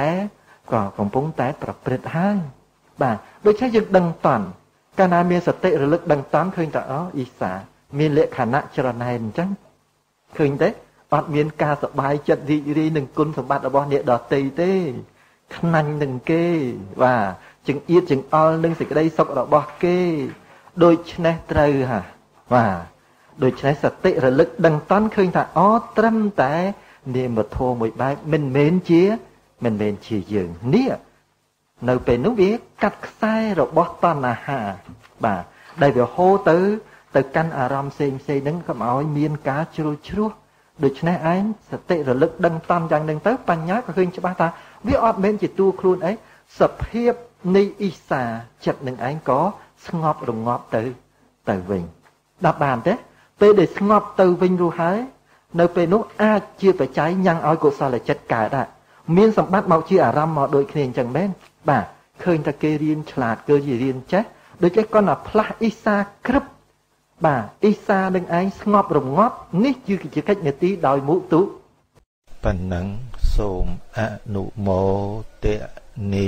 pung té tập bệt hai bà đôi trái dựng đằng toàn cana miên sập tệ rồi lực đằng tám khơi tại đó y xả miên lệ khả năng cho này chẳng khơi thế bạn miên ca sập bài chật đi nâng côn sập bát ở bao nhiêu đọt tây thế khăn nâng kê và chừng yết chừng o nâng xịt đây sọc ở bao kê đôi này trời hả và ដូច្នេះសតិរលឹកដឹងតន់ឃើញថាអូត្រឹមតែនាមធម៌មួយបែបមិនមែនជាយើងនេះនៅពេលនោះវាកាត់ខ្សែរបស់តណ្ហាបាទដែលវាហូរទៅកាន់អារម្មណ៍ផ្សេងហ្នឹងកុំឲ្យមានការជ្រុលជ្រោះដូច្នេះឯងសតិរលឹកដឹងតន់យ៉ាងហ្នឹងទៅបញ្ញាក៏ឃើញច្បាស់ថាវាអត់មែនជាតួខ្លួនអីសភាពនៃអ៊ីសាចិត្តនឹងឯងក៏ស្ងប់រងាប់ទៅវិញដល់បានទេពេលដែលស្ងប់ទៅវិញរួចហើយនៅពេលនោះអាចជាបច្ច័យញ៉ាំងឲ្យកុសលចិត្តកើតដែរមានសម្បត្តិមកជាអារម្មណ៍មកដូចគ្នាអញ្ចឹងមែនបាទឃើញតែគេរៀនឆ្លាតគេរៀនចេះដូចចេះគាត់ណាផ្លាស់អ៊ីសាក្រឹបបាទអ៊ីសានឹងឯងស្ងប់រងាប់នេះគឺជាកិច្ចនាទីដោយមុទុប៉ុណ្ណឹងសូមអនុមោទនា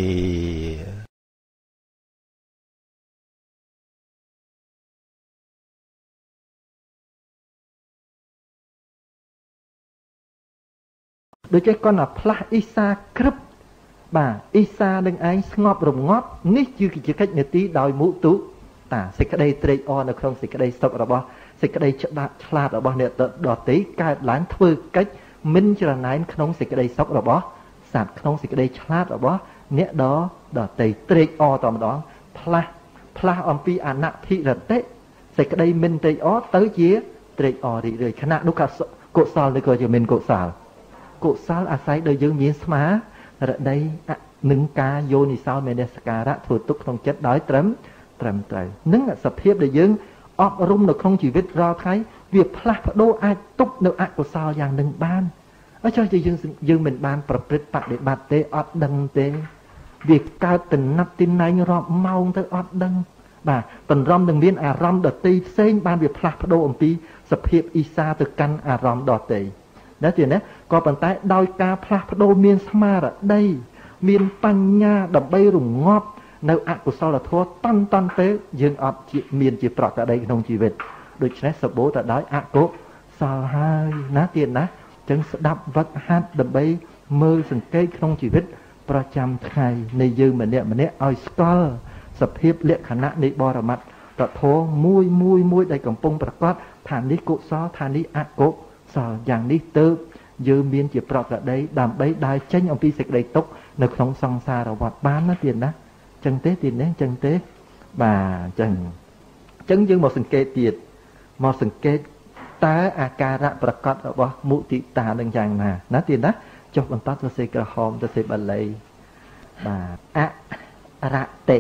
ដូចចេះគាត់ណាផ្លាស់អ៊ីសាក្រឹបបាទអ៊ីសានឹងឯងស្ងប់រងាប់នេះគឺជាកិច្ចនាទីដោយមុទុតាសេចក្តីត្រេកអរនៅក្នុងសេចក្តីសុខរបស់សេចក្តីច្បាស់ឆ្លាតរបស់អ្នកដទៃកើតឡើងធ្វើកិច្ចមិនច្រណែនក្នុងសេចក្តីសុខរបស់សត្វក្នុងសេចក្តីឆ្លាតរបស់អ្នកដទៃត្រេកអរតែម្ដងផ្លាស់អំពីអនភិរតិសេចក្តីមិនត្រេកអរទៅជាត្រេកអររីករាយខណៈនោះកុសលនេះក៏ជាមិនកុសលអាស្រ័យដោយយើងមានស្មារតីនឹងការយោនិសោមនសិការៈធ្វើទុកក្នុងចិត្តដោយត្រឹមត្រូវនឹងសភាពដែលយើងអប់រំនៅក្នុងជីវិតរាល់ថ្ងៃវាផ្លាស់ប្ដូរអាចទប់នៅអកុសលយ៉ាងនឹងបានអញ្ចឹងយើងមិនបានប្រព្រឹត្តបដិបត្តិទេអត់ដឹងទេវាកើតតំណត់ទីណែងរាប់ម៉ោងទៅអត់ដឹងបាទតម្រាំនឹងមានអារម្មណ៍ដតីផ្សេងបានវាផ្លាស់ប្ដូរអំពីសភាពអ៊ីសាទៅកាន់អារម្មណ៍ដតីណាទៀតណាក៏ប៉ុន្តែដោយការផ្លាស់ប្ដូរមានស្មារតីមានបញ្ញាដើម្បីរងាប់នៅអកុសលធម៌តន់ទៅយើងអត់មានជាប្រកដីក្នុងជីវិតដូច្នេះសបោទៅដោយអកុសលហើយណាទៀតណាអញ្ចឹងស្ដាប់វឹកហាត់ដើម្បីមើលសង្កេតក្នុងជីវិតប្រចាំថ្ងៃនៃយើងម្នាក់ឲ្យស្គាល់សភាពលក្ខណៈនៃបរមត្តធម៌មួយដែលកំពុងប្រកបថានេះកុសលថានេះអកុសលយ៉ាងនេះទៅយើងមានជាប្រកដីដើម្បីដើរចេញអំពីសេចក្តីទុក្ខនៅក្នុងសង្សារវដ្តបានណាទៀតណាចឹងទេទៀតនេះចឹងទេបាទចឹងយើងមកសង្កេតទៀតមកសង្កេតតើអាការៈប្រកបរបស់មុទិតានឹងយ៉ាងណាទៀតណាចុះបន្តសរសេរក្រហមសរសេរបាលីបាទអរតិ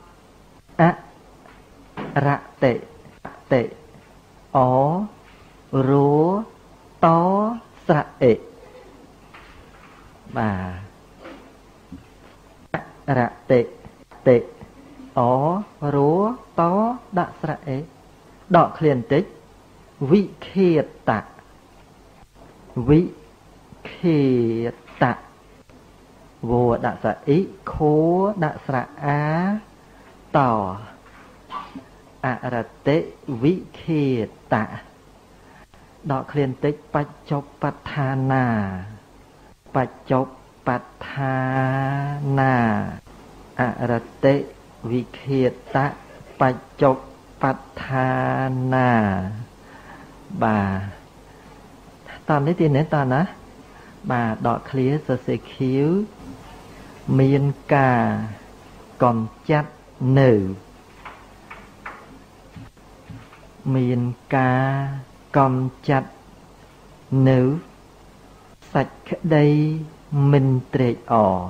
អរោតស្រៈអិបាទអរតិអរោតដាក់ស្រៈអិដកឃ្លានតិចវិខេតៈវោដាក់ស្រៈអិខោដាក់ស្រៈអាតអរតិវិខេតៈដកឃ្លានតិចបច្ចុប្បដ្ឋានាអរតិវិខេតៈបច្ចុប្បដ្ឋានាបាទតនេះទីនេះតណាបាទដកឃ្លាសរសេរខៀវមានការកំចាត់នៅសេចក្តីមិនត្រេកអរ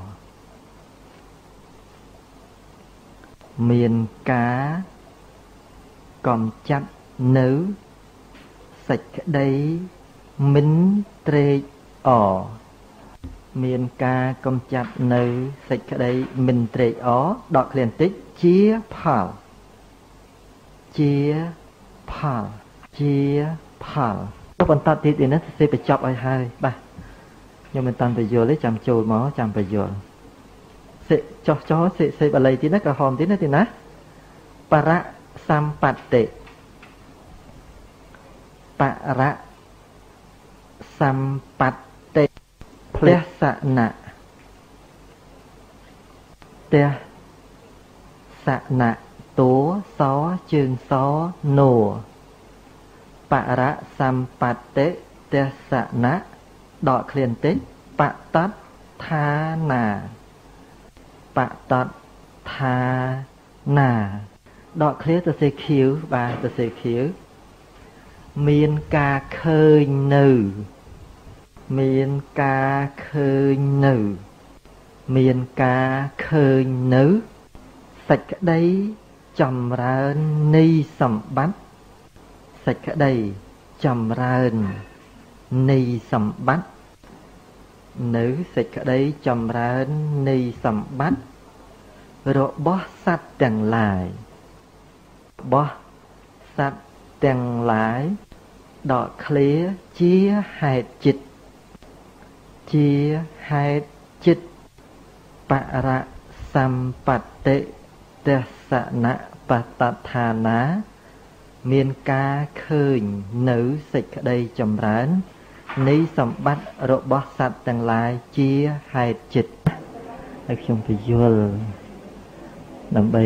មានការកំចាត់នៅសេចក្តីមិនត្រេកអរមានការកំចាត់នៅសេចក្តីមិនត្រេកអរដកឃ្លានតិចជាផលបន្តទៀតនេះសេបញ្ចប់ឲ្យហើយបាទខ្ញុំមិនតាន់ទៅយល់ទេចាំចូលមកចាំទៅយល់សេចោះសេបាលីទៀតណាក្រហមទៀតណាទៀតណាបរៈសម្បត្តិផ្លះសណៈតួសជើងសណួបរៈសម្បត្តិទេសណៈដកឃ្លានតិចបតតថានាបតតថានាដកឃ្លាទៅសេខៀវបាទទៅសេខៀវមានការឃើញនៅមានការឃើញនៅមានការឃើញនៅសេចក្តីចម្រើននៃសម្បត្តិសេចក្តីចម្រើននៃសម្បត្តិនៅសេចក្តីចម្រើននៃសម្បត្តិរបស់សត្វទាំងឡាយរបស់សត្វទាំងឡាយដកឃ្លាជាហេតុចិត្តជាហេតុចិត្តបរៈសម្បត្តិទេសណៈបតតថានាមានការឃើញនៅសេចក្តីចម្រើននៃសម្បត្តិរបស់សត្វទាំងឡាយជាហេតុចិត្តហើយខ្ញុំពយល់ដើម្បី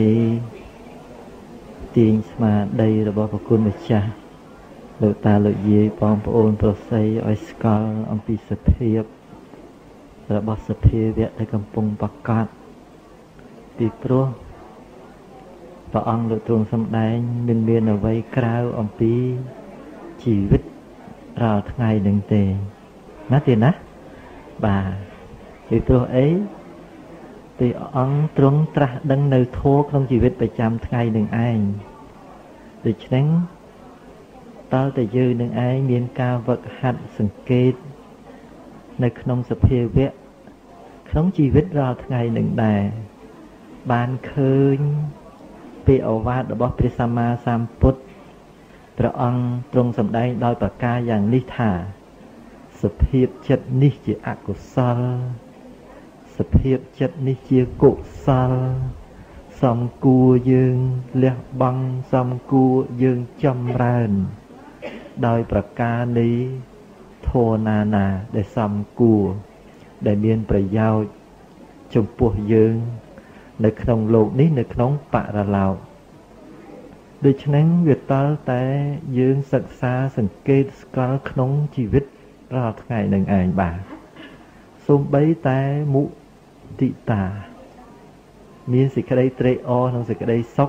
ទាញស្មារតីរបស់ព្រះគុណម្ចាស់លោកតាលោកយាយបងប្អូនប្រុសស្រីឲ្យស្គាល់អំពីសភាពរបស់សភាវៈដែលកំពុងប្រកាសពីព្រោះព្រះអង្គលោកទ្រង់សម្ដែងមិនមានអ្វីក្រៅអំពីជីវិតរាល់ថ្ងៃនឹងទេណាទេណាបាទពីព្រោះអីពេលអង្គទ្រង់ត្រាស់ដឹងនៅធម៌ក្នុងជីវិតប្រចាំថ្ងៃនឹងឯងដូច្នេះតើតើយើងនឹងឯងមានការវឹកហាត់សង្កេតនៅក្នុងសភាវៈក្នុងជីវិតរាល់ថ្ងៃនឹងដែរបានឃើញពីឱវាទរបស់ព្រះសម្មាសម្ពុទ្ធព្រះអង្គទ្រង់សម្ដែងដោយប្រការយ៉ាងនេះថាសភាពចិត្តនេះជាអកុសលសភាពចិត្តនេះជាកុសលសំគួរយើងលះបង់សំគួរយើងចម្រើនដោយប្រការនេះធម៌ណាដែលសំគួរដែលមានប្រយោជន៍ចំពោះយើងនៅក្នុងលោកនេះនៅក្នុងបរលោកដូច្នេះវាតល់តែយើងសិក្សាសង្កេតស្គាល់ក្នុងជីវិតរាល់ថ្ងៃនឹងឯងបាទសូម្បីតែមុទិតាមានសេចក្តីត្រេកអរក្នុងសេចក្តីសុខ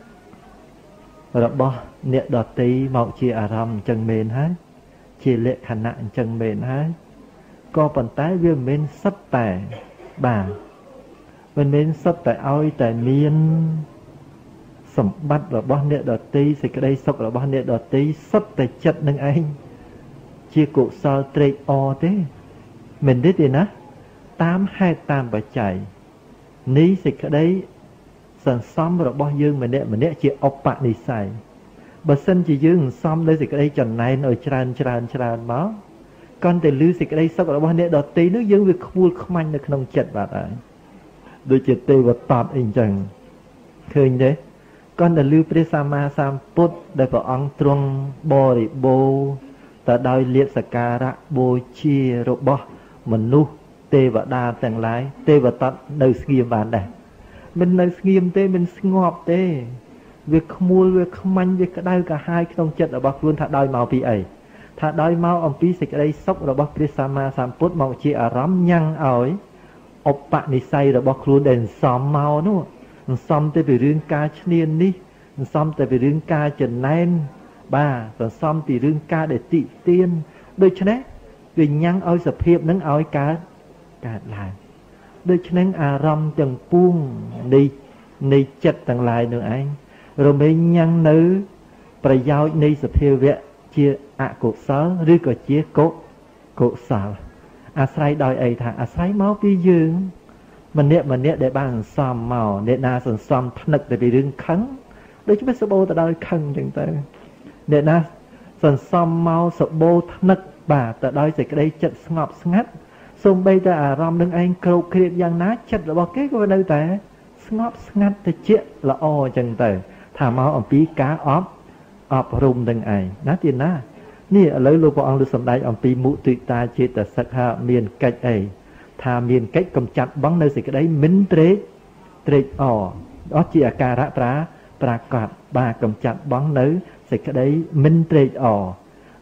របស់អ្នកដទៃមកជាអារម្មណ៍អញ្ចឹងមែនហើយជាលក្ខណៈអញ្ចឹងមែនហើយក៏ប៉ុន្តែវាមិនមែនសិតតែបាទមិនមែនសិតតែឲ្យតែមានសម្បត្តិរបស់អ្នកដទៃសេចក្តីសុខរបស់អ្នកដទៃសិតតែចិត្តនឹងឯងជាកុសលត្រេកអរទេមិនទេណាតាមហេតុតាមបច្ច័យនេះសេចក្តីសន្សំរបស់យើងម្នាក់ជាឧបនិស្ស័យបើសិនជាយើងសន្សំនៅសេចក្តីចំណែនឲ្យច្រើនមកកាន់តែលឺសេចក្តីសុខរបស់អ្នកដទៃនោះយើងវាខ្វួលខ្មាញ់នៅក្នុងចិត្តបាត់ហើយដូចជាទេវតាអីអញ្ចឹងឃើញទេកាន់តែលឺព្រះសម្មាសម្ពុទ្ធដែលព្រះអង្គទ្រង់បរិបូរណ៍ទៅដោយលាភសក្ការៈបូជារបស់មនុស្សទេវតាទាំងឡាយទេវតានៅស្ងៀមបានដែរមិននៅស្ងៀមទេមិនស្ងប់ទេវាខ្មួលវាខ្មាញ់វាក្តៅកាហាយក្នុងចិត្តរបស់ខ្លួនថាដោយមកពីអីថាដោយមកអំពីសេចក្តីសុខរបស់ព្រះសម្មាសម្ពុទ្ធមកជាអារម្មណ៍ញ៉ាំងឲ្យឧបនិស្ស័យរបស់ខ្លួនដែលសំមកនោះសំទៅពីរឿងការឈ្នានីសសំទៅពីរឿងការចំណែនបាទសំពីរឿងការដែលតិទៀនដូច្នេះវាញ៉ាំងឲ្យសភាពនឹងឲ្យកើតឡើងដូច្នេះអារម្មណ៍ទាំងពួងនៃចិត្តទាំងឡាយនោះឯងរមែងញ៉ាំងនៅប្រយោជន៍នៃសភាវៈជាអកុសលឬក៏ជាកុសលអាស្រ័យដោយអីថាអាស្រ័យមកពីយើងម្នាក់ដែលបានសន្សំមកអ្នកណាសន្សំថ្នឹកទៅពីរឿងខឹងដូចជាសបោទៅដល់ខឹងអញ្ចឹងទៅអ្នកណាសន្សំមកសបោថ្នឹកបាទទៅដោយសេចក្តីចិត្តស្ងប់ស្ងាត់សូម្បីតែអារម្មណ៍នឹងឯងក្រោកគ្រៀតយ៉ាងណាចិត្តរបស់គេក៏នៅតែស្ងប់ស្ងាត់ត្រជាក់ល្អអញ្ចឹងទៅថាមកអំពីការអប់រំនឹងឯងណាទៀតណានេះឥឡូវលោកព្រះអង្គលើសម្ដែងអំពីមុទិតាចេតសិកថាមានកិច្ចអីថាមានកិច្ចកំចាត់បងនៅសេចក្តីមិនត្រេកអរអស់ជាអាការៈប្រាកដបាទកំចាត់បងនៅសេចក្តីមិនត្រេកអរ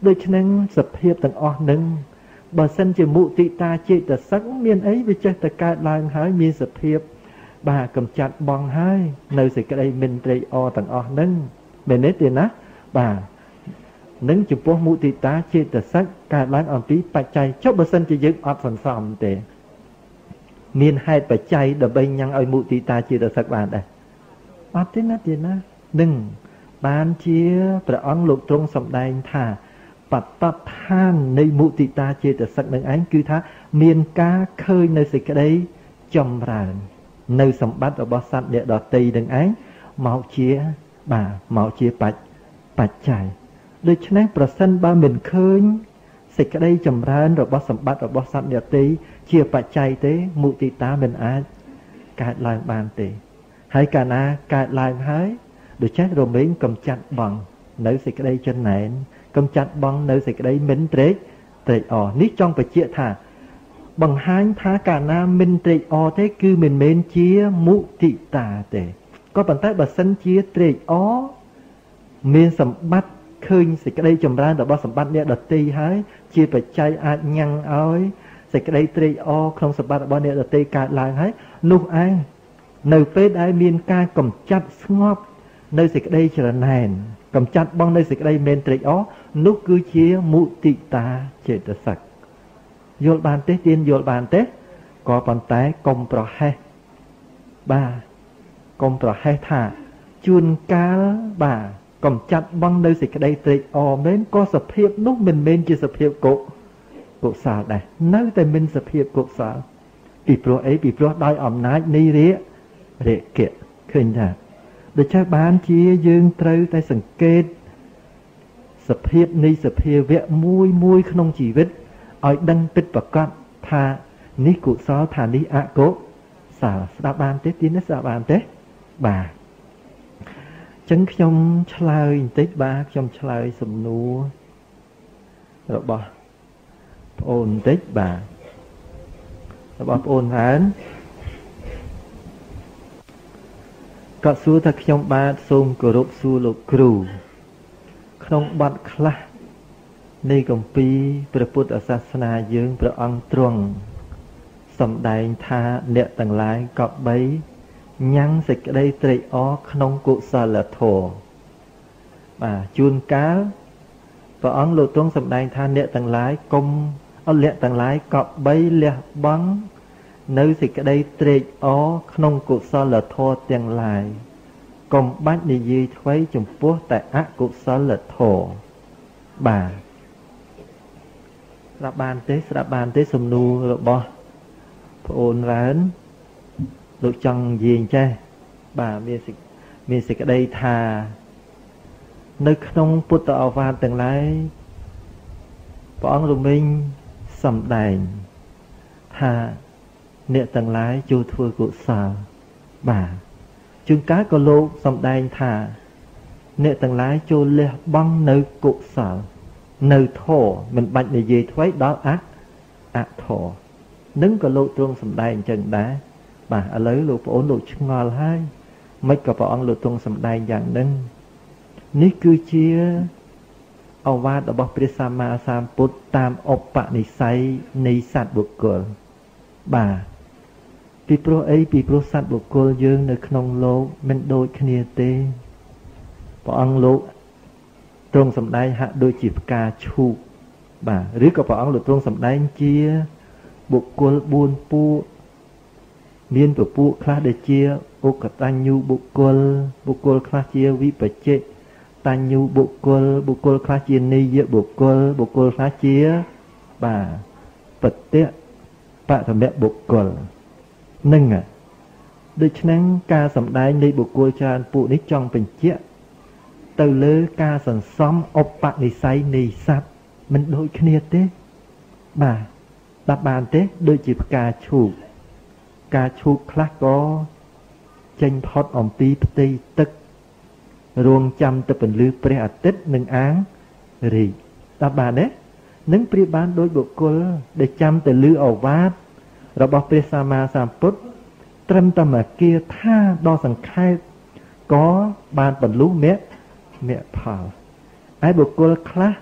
ដូច្នេះសភាពទាំងអស់នឹងបើសិនជាមុទិតាចេតសិកមានអីវាចេះតែកើតឡើងហើយមានសភាពបាទកំចាត់បងហើយនៅសេចក្តីមិនត្រេកអរទាំងអស់នឹងមែនទេណាបាទនឹងចំពោះមុទិតាចេតសិកកើតឡើងអំពីបច្ច័យចុះបើសិនជាយើងអត់សន្សំទេមានហេតុបច្ច័យដើម្បីញ៉ាំងឲ្យមុទិតាចេតសិកបានដែរអត់ទេណានឹងបានជាព្រះអង្គលោកទ្រង់សម្ដែងថាបតតឋាននៃមុទិតាចេតសិកនឹងឯងគឺថាមានការឃើញនៅសេចក្តីចម្រើននៅសម្បត្តិរបស់សត្វអ្នកដទៃនឹងឯងមកជាបច្ច័យដូច្នេះប្រសិនបើមិនឃើញសេចក្តីចម្រើនរបស់សម្បត្តិរបស់សត្វអ្នកដទៃជាបច្ច័យទេមុទិតាមិនអាចកើតឡើងបានទេហើយកាលណាកើតឡើងហើយដូច្នេះរមែងកំចាត់បងនៅសេចក្តីចំណែនកំចាត់បងនៅសេចក្តីមិនត្រេកអរនេះចង់បញ្ជាក់ថាបង្ហាញថាកាលណាមិនត្រេកអរទេគឺមិនមែនជាមុទិតាទេក៏ប៉ុន្តែបើសិនជាត្រេកអរមានសម្បត្តិឃើញសេចក្តីចម្រើនរបស់សម្បត្តិអ្នកដទៃហើយជាបច្ច័យអាចញ៉ាំងឲ្យសេចក្តីត្រេកអរក្នុងសម្បត្តិរបស់អ្នកដទៃកើតឡើងហើយនោះឯងនៅពេលដែលមានការកំចាត់ស្ងប់នៅសេចក្តីច្រណែនកំចាត់បងនៅសេចក្តីមិនត្រេកអរនោះគឺជាមុទិតាចេតសិកយល់បានទេទានយល់បានទេក៏ប៉ុន្តែកុំប្រហែសកុំប្រហែសថាជួនកាលកំចាត់បងនៅសេចក្តីត្រេកអរមែនក៏សភាពនោះមិនមែនជាសភាពកុសលដែរនៅតែមានសភាពកុសលពីព្រោះអីពីព្រោះដោយអំណាចនៃរាគៈឃើញថាដូច្នេះបានជាយើងត្រូវតែសង្កេតសភាពនៃសភាវៈមួយក្នុងជីវិតឲ្យដឹងពិតប្រាកដថានេះកុសលថានេះអកុសលស្ដាប់បានទេទីនេះស្ដាប់បានទេបាទចឹងខ្ញុំឆ្លើយបន្តិចខ្ញុំឆ្លើយសំណួររបស់ប្អូនបន្តិចរបស់ប្អូនហើយក៏សួរថាខ្ញុំបាទសូមគោរពសួរលោកគ្រូក្នុងបទខ្លះនៃគម្ពីរព្រះពុទ្ធសាសនាយើងព្រះអង្គទ្រង់សម្ដែងថាអ្នកទាំងឡាយក៏បីញ៉ាំងសេចក្តីត្រេកអរក្នុងកុសលធម៌ជួនកាលព្រះអង្គលោកទ្រង់សម្ដែងថាអ្នកទាំងឡាយកុំអ្នកទាំងឡាយក៏បីលះបង់នៅសេចក្តីត្រេកអរក្នុងកុសលធម៌ទាំងឡាយកុំបាច់និយាយថ្មីចំពោះតែអកុសលធម៌ស្ដាប់បានទេសំណួររបស់ប្អូនរើនលោកចង់និយាយអញ្ចេះមានសេចក្តីថានៅក្នុងពុទ្ធឱវាទទាំងឡាយព្រះអង្គរមែងសម្ដែងថាអ្នកទាំងឡាយចូលធ្វើកុសលជួនកាលក៏លោកសម្ដែងថាអ្នកទាំងឡាយចូលលះបង់នៅកុសលនៅធម៌មិនបាច់និយាយថ្មីដល់អធម៌នឹងក៏លោកទ្រង់សម្ដែងអញ្ចឹងដែរឥឡូវលោកប្អូនលោកឆ្ងល់ហើយមិនក៏ព្រះអង្គលោកទ្រង់សម្ដែងយ៉ាងហ្នឹងនេះគឺជាឱវាទរបស់ព្រះសម្មាសម្ពុទ្ធតាមឧបនិស្ស័យនៃសត្វបុគ្គលពីព្រោះអីពីព្រោះសត្វបុគ្គលយើងនៅក្នុងលោកមិនដូចគ្នាទេព្រះអង្គលោកទ្រង់សម្ដែងហាក់ដូចជាផ្កាឈូកឬក៏ព្រះអង្គលោកទ្រង់សម្ដែងជាបុគ្គល4ពួកមានពពួកខ្លះដែលជាឧកតញ្ញូបុគ្គលខ្លះជាវិបច្ចិតញ្ញូបុគ្គលខ្លះជានីយបុគ្គលខ្លះជាបតិបរមបុគ្គលនឹងដូច្នេះការសម្ដែងនៃបុគ្គលច្រើនពួកនេះចង់បញ្ជាក់ទៅលើការសន្សំឧបនិស្ស័យនៃសត្វមិនដូចគ្នាទេដាក់បានទេដូចជាផ្កាឈូកខ្លះក៏ចេញផុតអំពីផ្ទៃទឹករងចាំទៅពន្លឺព្រះអាទិត្យនិងអាងរីកដាក់បានទេនឹងប្រៀបបានដូចបុគ្គលដែលចាំទៅលឺឱវាទរបស់ព្រះសម្មាសម្ពុទ្ធត្រឹមតែមកគាថាដល់សង្ខេបក៏បានបរលុះមគ្គផលហើយបុគ្គលខ្លះ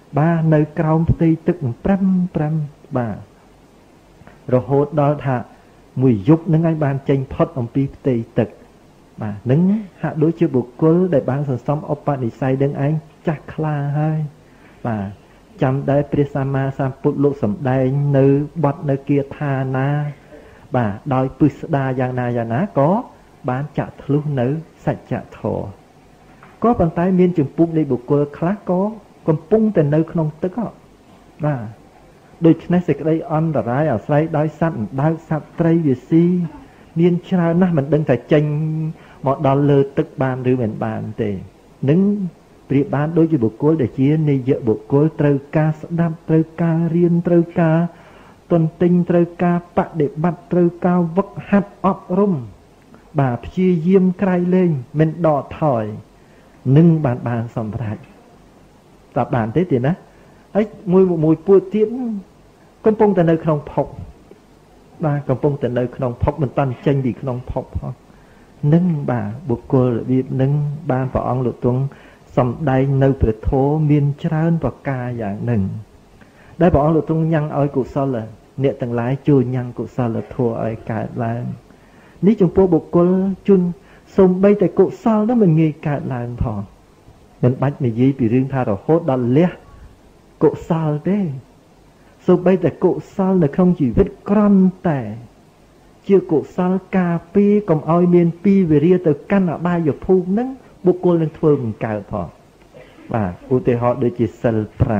បាទនៅក្រោមផ្ទៃទឹក5បាទរហូតដល់ថាមួយយប់នឹងឯងបានចេញផុតអំពីផ្ទៃទឹកបាទនឹងហាក់ដូចជាបុគ្គលដែលបានសន្សំឧបនិស្ស័យនឹងឯងចាស់ខ្លាហើយបាទចាំដែលព្រះសម្មាសម្ពុទ្ធលោកសម្ដែងនៅបទនៅគាថាណាបាទដោយពិស្ដារយ៉ាងណាក៏បានចាក់ធ្លុះនៅសច្ចធម៌ក៏ប៉ុន្តែមានចម្ពោះនៃបុគ្គលខ្លះក៏កំពុងតែនៅក្នុងទឹកបាទដូច្នេះសេចក្តីអន្តរាយអាស្រ័យដោយសត្វអណ្ដើកសត្វត្រីវាស៊ីមានច្រើនណាស់មិនដឹងថាចេញមកដល់លើទឹកបានឬមិនបានទេនឹងប្រៀបបានដូចជាបុគ្គលដែលជានិយបុគ្គលត្រូវការស្ដាប់ត្រូវការរៀនត្រូវការទន្ទិញត្រូវការបដិបត្តិត្រូវការវឹកហាត់អប់រំបាទព្យាយាមក្រៃលែងមិនដកថយនឹងបានសម្រេចតើបានទេទៀតណាហើយមួយពួកទៀតកំពុងតែនៅក្នុងភពបាទកំពុងតែនៅក្នុងភពមិនតាន់ចេញពីក្នុងភពផងនឹងបាទបុគ្គលរបៀបនឹងបានព្រះអង្គលោកទ្រង់សំដែងនៅព្រះធម៌មានច្រើនប្រការយ៉ាងនឹងដែលព្រះអង្គលោកទ្រង់ញ៉ាំងឲ្យកុសលអ្នកទាំងឡាយចូលញ៉ាំងកុសលធម៌ឲ្យកើតឡើងនេះចំពោះបុគ្គលជនសូម្បីតែកុសលនោះមិនងាយកើតឡើងផងមិនបាច់និយាយពីរឿងថារហូតដល់លះកុសលទេសូម្បីតែកុសលនៅក្នុងជីវិតក្រំតែជាកុសលការពារកុំឲ្យមានពីវេរាទៅកាន់អបាយភូមិនឹងបុគ្គលនឹងធ្វើមិនកើតផងបាទឧទាហរណ៍ដូចជាសិល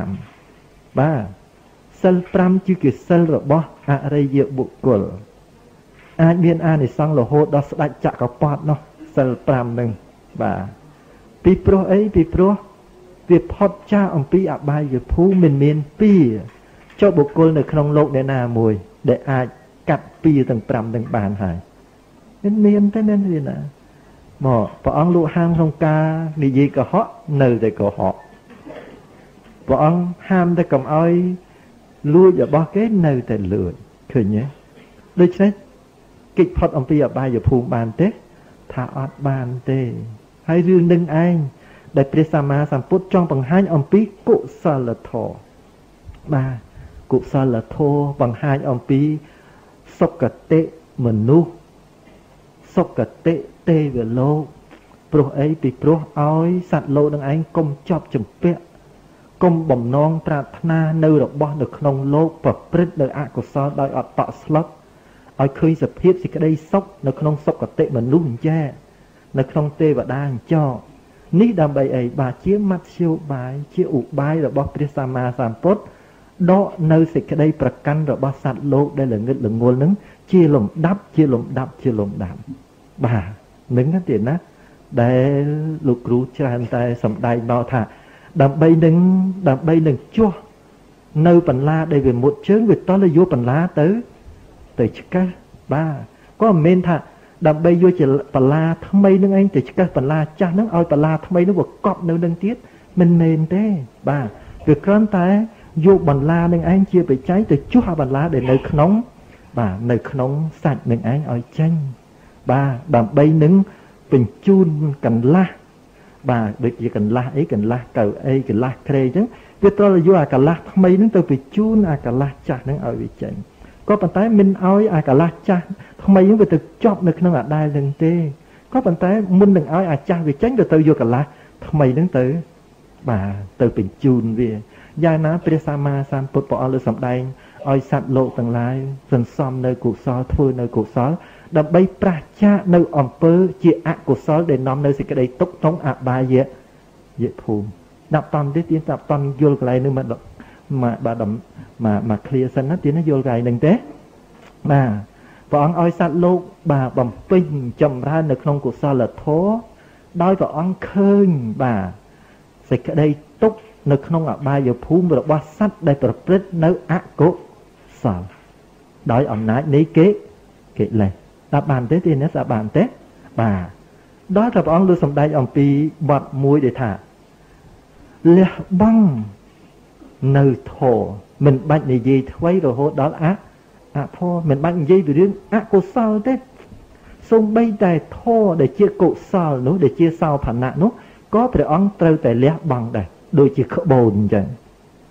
5បាទសិល5ជាសិលរបស់អរិយបុគ្គលអាចមានអានិសង្សរហូតដល់ស្ដេចចក្រពត្តិនោះសិល5នឹងបាទពីព្រោះអីពីព្រោះវាផុតចាកអំពីអបាយភូមិមិនមានពីចុះបុគ្គលនៅក្នុងលោកអ្នកណាមួយដែលអាចកាត់ពីទាំង5ទាំងបានហើយមិនមានទេមែនទេណាមកព្រះអង្គលោកហាមក្នុងការនិយាយកុហកនៅតែកុហកព្រះអង្គហាមតែកុំឲ្យលួចរបស់គេនៅតែលួចឃើញទេដូច្នេះកិច្ចផុតអំពីអបាយភូមិបានទេថាអត់បានទេហើយរឿងនឹងឯងដែលព្រះសម្មាសម្ពុទ្ធចង់បង្ហាញអំពីកុសលធម៌បាទកុសលធម៌បង្ហាញអំពីសុគតិមនុស្សសុគតិទេវលោកព្រោះអីពីព្រោះឲ្យសត្វលោកនឹងឯងកុំចប់ចម្ពាក់កុំបំណងប្រាថ្នានៅរបស់នៅក្នុងលោកប្រព្រឹត្តនៅអកុសលដោយអត់តក់ស្លុតឲ្យឃើញសភាពសេចក្តីសុខនៅក្នុងសុគតិមនុស្សអញ្ចឹងនៅក្នុងទេវតាអញ្ចោនេះដើម្បីអីបាទជាមធ្យោបាយជាឧបាយរបស់ព្រះសម្មាសម្ពុទ្ធដកនៅសេចក្តីប្រកាន់របស់សត្វលោកដែលល្ងឹតល្ងល់នឹងជាលំដាប់បាទនឹងទៀតណាដែលលោកគ្រូច្រើនតែសម្ដែងមកថាដើម្បីនឹងជួសនៅបន្លាដែលវាមុតជើងវាតលយកបន្លាទៅឆ្កឹះបាទក៏មិនមែនថាដើម្បីយកជាបន្លាថ្មីនឹងឯងទៅឆ្កឹះបន្លាចាស់នឹងឲ្យបន្លាថ្មីនឹងវាកប់នៅនឹងទៀតមិនមែនទេបាទវាគ្រាន់តែយកបន្លានឹងឯងជាបច្ច័យទៅជួសអាបន្លាដែលនៅក្នុងបាទនៅក្នុងសាច់នឹងឯងឲ្យចេញបាទដើម្បីនឹងបញ្ជូនកន្លះបាទដូចជាកន្លះអីកន្លះកៅអីកន្លះក្រេអញ្ចឹងវាត្រូវយកអាកន្លះថ្មីនឹងទៅបញ្ជូនអាកន្លះចាស់នឹងឲ្យវាចេញក៏ប៉ុន្តែមិនឲ្យអាកន្លះចាស់ថ្មីនឹងវាទៅចប់នៅក្នុងអាដែលនឹងទេក៏ប៉ុន្តែមុននឹងឲ្យអាចាស់វាចេញវាទៅយកកន្លះថ្មីនឹងទៅបាទទៅបញ្ជូនវាយ៉ាងណាព្រះសម្មាសម្ពុទ្ធព្រះអង្គលើសម្ដែងឲ្យសត្វលោកទាំងឡាយសន្សំនៅកុសលធ្វើនៅកុសលដើម្បីប្រះចាកនៅអំពើជាអកុសលដែលនាំនៅសេចក្តីទុក្ខក្នុងអបាយភូមិដាក់តំទេទៀតដាក់តំយល់កន្លែងនឹងមកឃ្លៀសិនណាទៀតណាយល់កន្លែងនឹងទេបាទព្រះអង្គឲ្យសត្វលោកបាទបំពេញចម្រើននៅក្នុងកុសលធម៌ដោយព្រះអង្គឃើញបាទសេចក្តីទុក្ខនៅក្នុងអបាយភូមិរបស់សត្វដែលប្រព្រឹត្តនៅអកុសលដោយអំណាចនៃកិលេសតាមបានទេទីនេះតាមបានទេបាទដល់តែព្រះអង្គលើសម្ដែងអំពីបទមួយដែលថាលះបង់នៅធម៌មិនបាច់និយាយថ្មីរហូតដល់អធម៌មិនបាច់និយាយពីរឿងអកុសលទេសូម្បីតែធម៌ដែលជាកុសលនោះដែលជាសោភណៈនោះក៏ព្រះអង្គត្រូវតែលះបង់ដែរដូចជាក្បូនអញ្ចឹង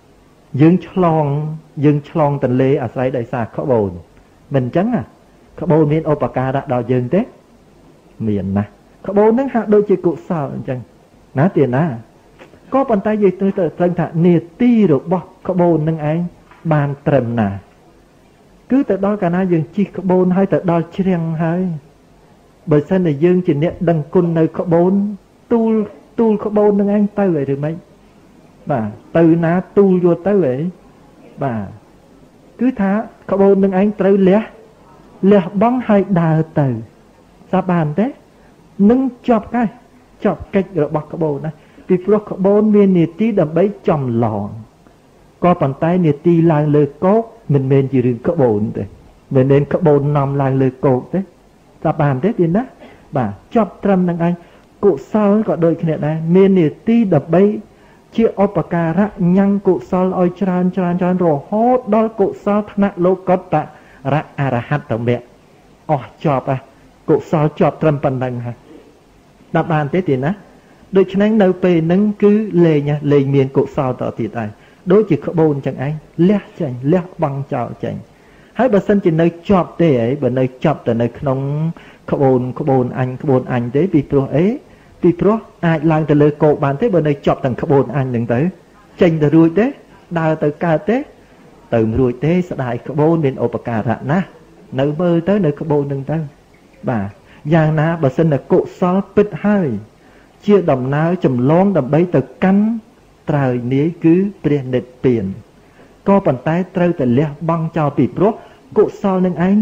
យើងឆ្លងទន្លេអាស្រ័យដោយសារក្បូនមិនអញ្ចឹងក្បូនមានឧបការៈដល់យើងទេមានណាស់ក្បូនហ្នឹងហាក់ដូចជាកុសលអញ្ចឹងណាទៀតណាក៏ប៉ុន្តែយើងត្រូវថានាទីរបស់ក្បូននឹងឯងបានត្រឹមណាគឺទៅដល់កាលណាយើងជិះក្បូនហើយទៅដល់ជ្រាំងហើយបើសិនតែយើងជាអ្នកដឹងគុណនៅក្បូនទូលក្បូននឹងឯងទៅអីឬមិនបាទទៅណាទូលយកទៅអីបាទគឺថាក្បូននឹងឯងត្រូវលះបង់ហើយដើរទៅសាបានទេនឹងចប់កិច្ចរបស់ក្បូនណាពីព្រោះក្បូនមាននាទីដើម្បីចំឡងក៏ប៉ុន្តែនាទីឡើងលើគោកមិនមែនជារឿងក្បូនទេមិនមែនក្បូននាំឡើងលើគោកទេសាបានទេទៀតណាបាទចប់ត្រឹមនឹងឯងកុសលក៏ដូចគ្នាដែរមាននាទីដើម្បីជាឧបការៈញ៉ាំងកុសលឲ្យច្រើនរហូតដល់កុសលថ្នាក់លោកតរៈអរហត្តមគ្គអស់ចប់កុសលចប់ត្រឹមប៉ុណ្្នឹងហើយដល់បានទេទៀតណាដូច្នេះនៅពេលហ្នឹងគឺលែងមានកុសលតទៀតហើយដូចជាក្បូនចឹងឯងលះបង់ចោលចេញហើយបើសិនជានៅជាប់ទេបើនៅចាប់តែនៅក្នុងក្បូនអញទេពីព្រោះពីព្រោះអាចឡើងទៅលើគោកបានទេបើនៅជាប់ទាំងក្បូនអញហ្នឹងទៅចេញទៅរួចទេដើរទៅកើតទេទៅមិនរួចទេស្ដាយក្បូនមានឧបការៈណាស់នៅមើលទៅនៅក្បូនហ្នឹងទៅបាទយ៉ាងណាបើសិនតែកុសលពិតហើយជាដំណើរចម្លងដើម្បីទៅកាន់ត្រើយនាយគឺព្រះនិព្វានក៏ប៉ុន្តែត្រូវតែលះបង់ចោលពីព្រោះកុសលនឹងឯង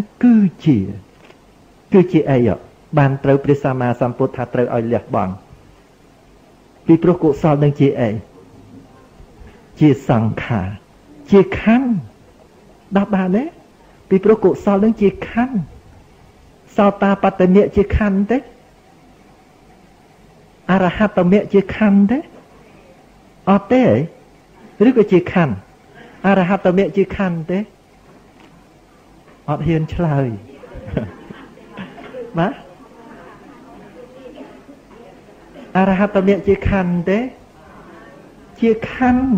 គឺជាអីបានត្រូវព្រះសម្មាសម្ពុទ្ធថាត្រូវឲ្យលះបង់ពីព្រោះកុសលនឹងជាអីជាសង្ខារជាខណ្ឌដល់បានទេពីព្រោះកុសលនឹងជាខណ្ឌសោតាបត្តមៈជាខណ្ឌទេអរហត្តមៈជាខណ្ឌទេអត់ទេឬក៏ជាខណ្ឌអរហត្តមៈជាខណ្ឌទេអត់ហ៊ានឆ្លើយបាទអរហត្តមគ្គជាខណ្ឌទេជាខ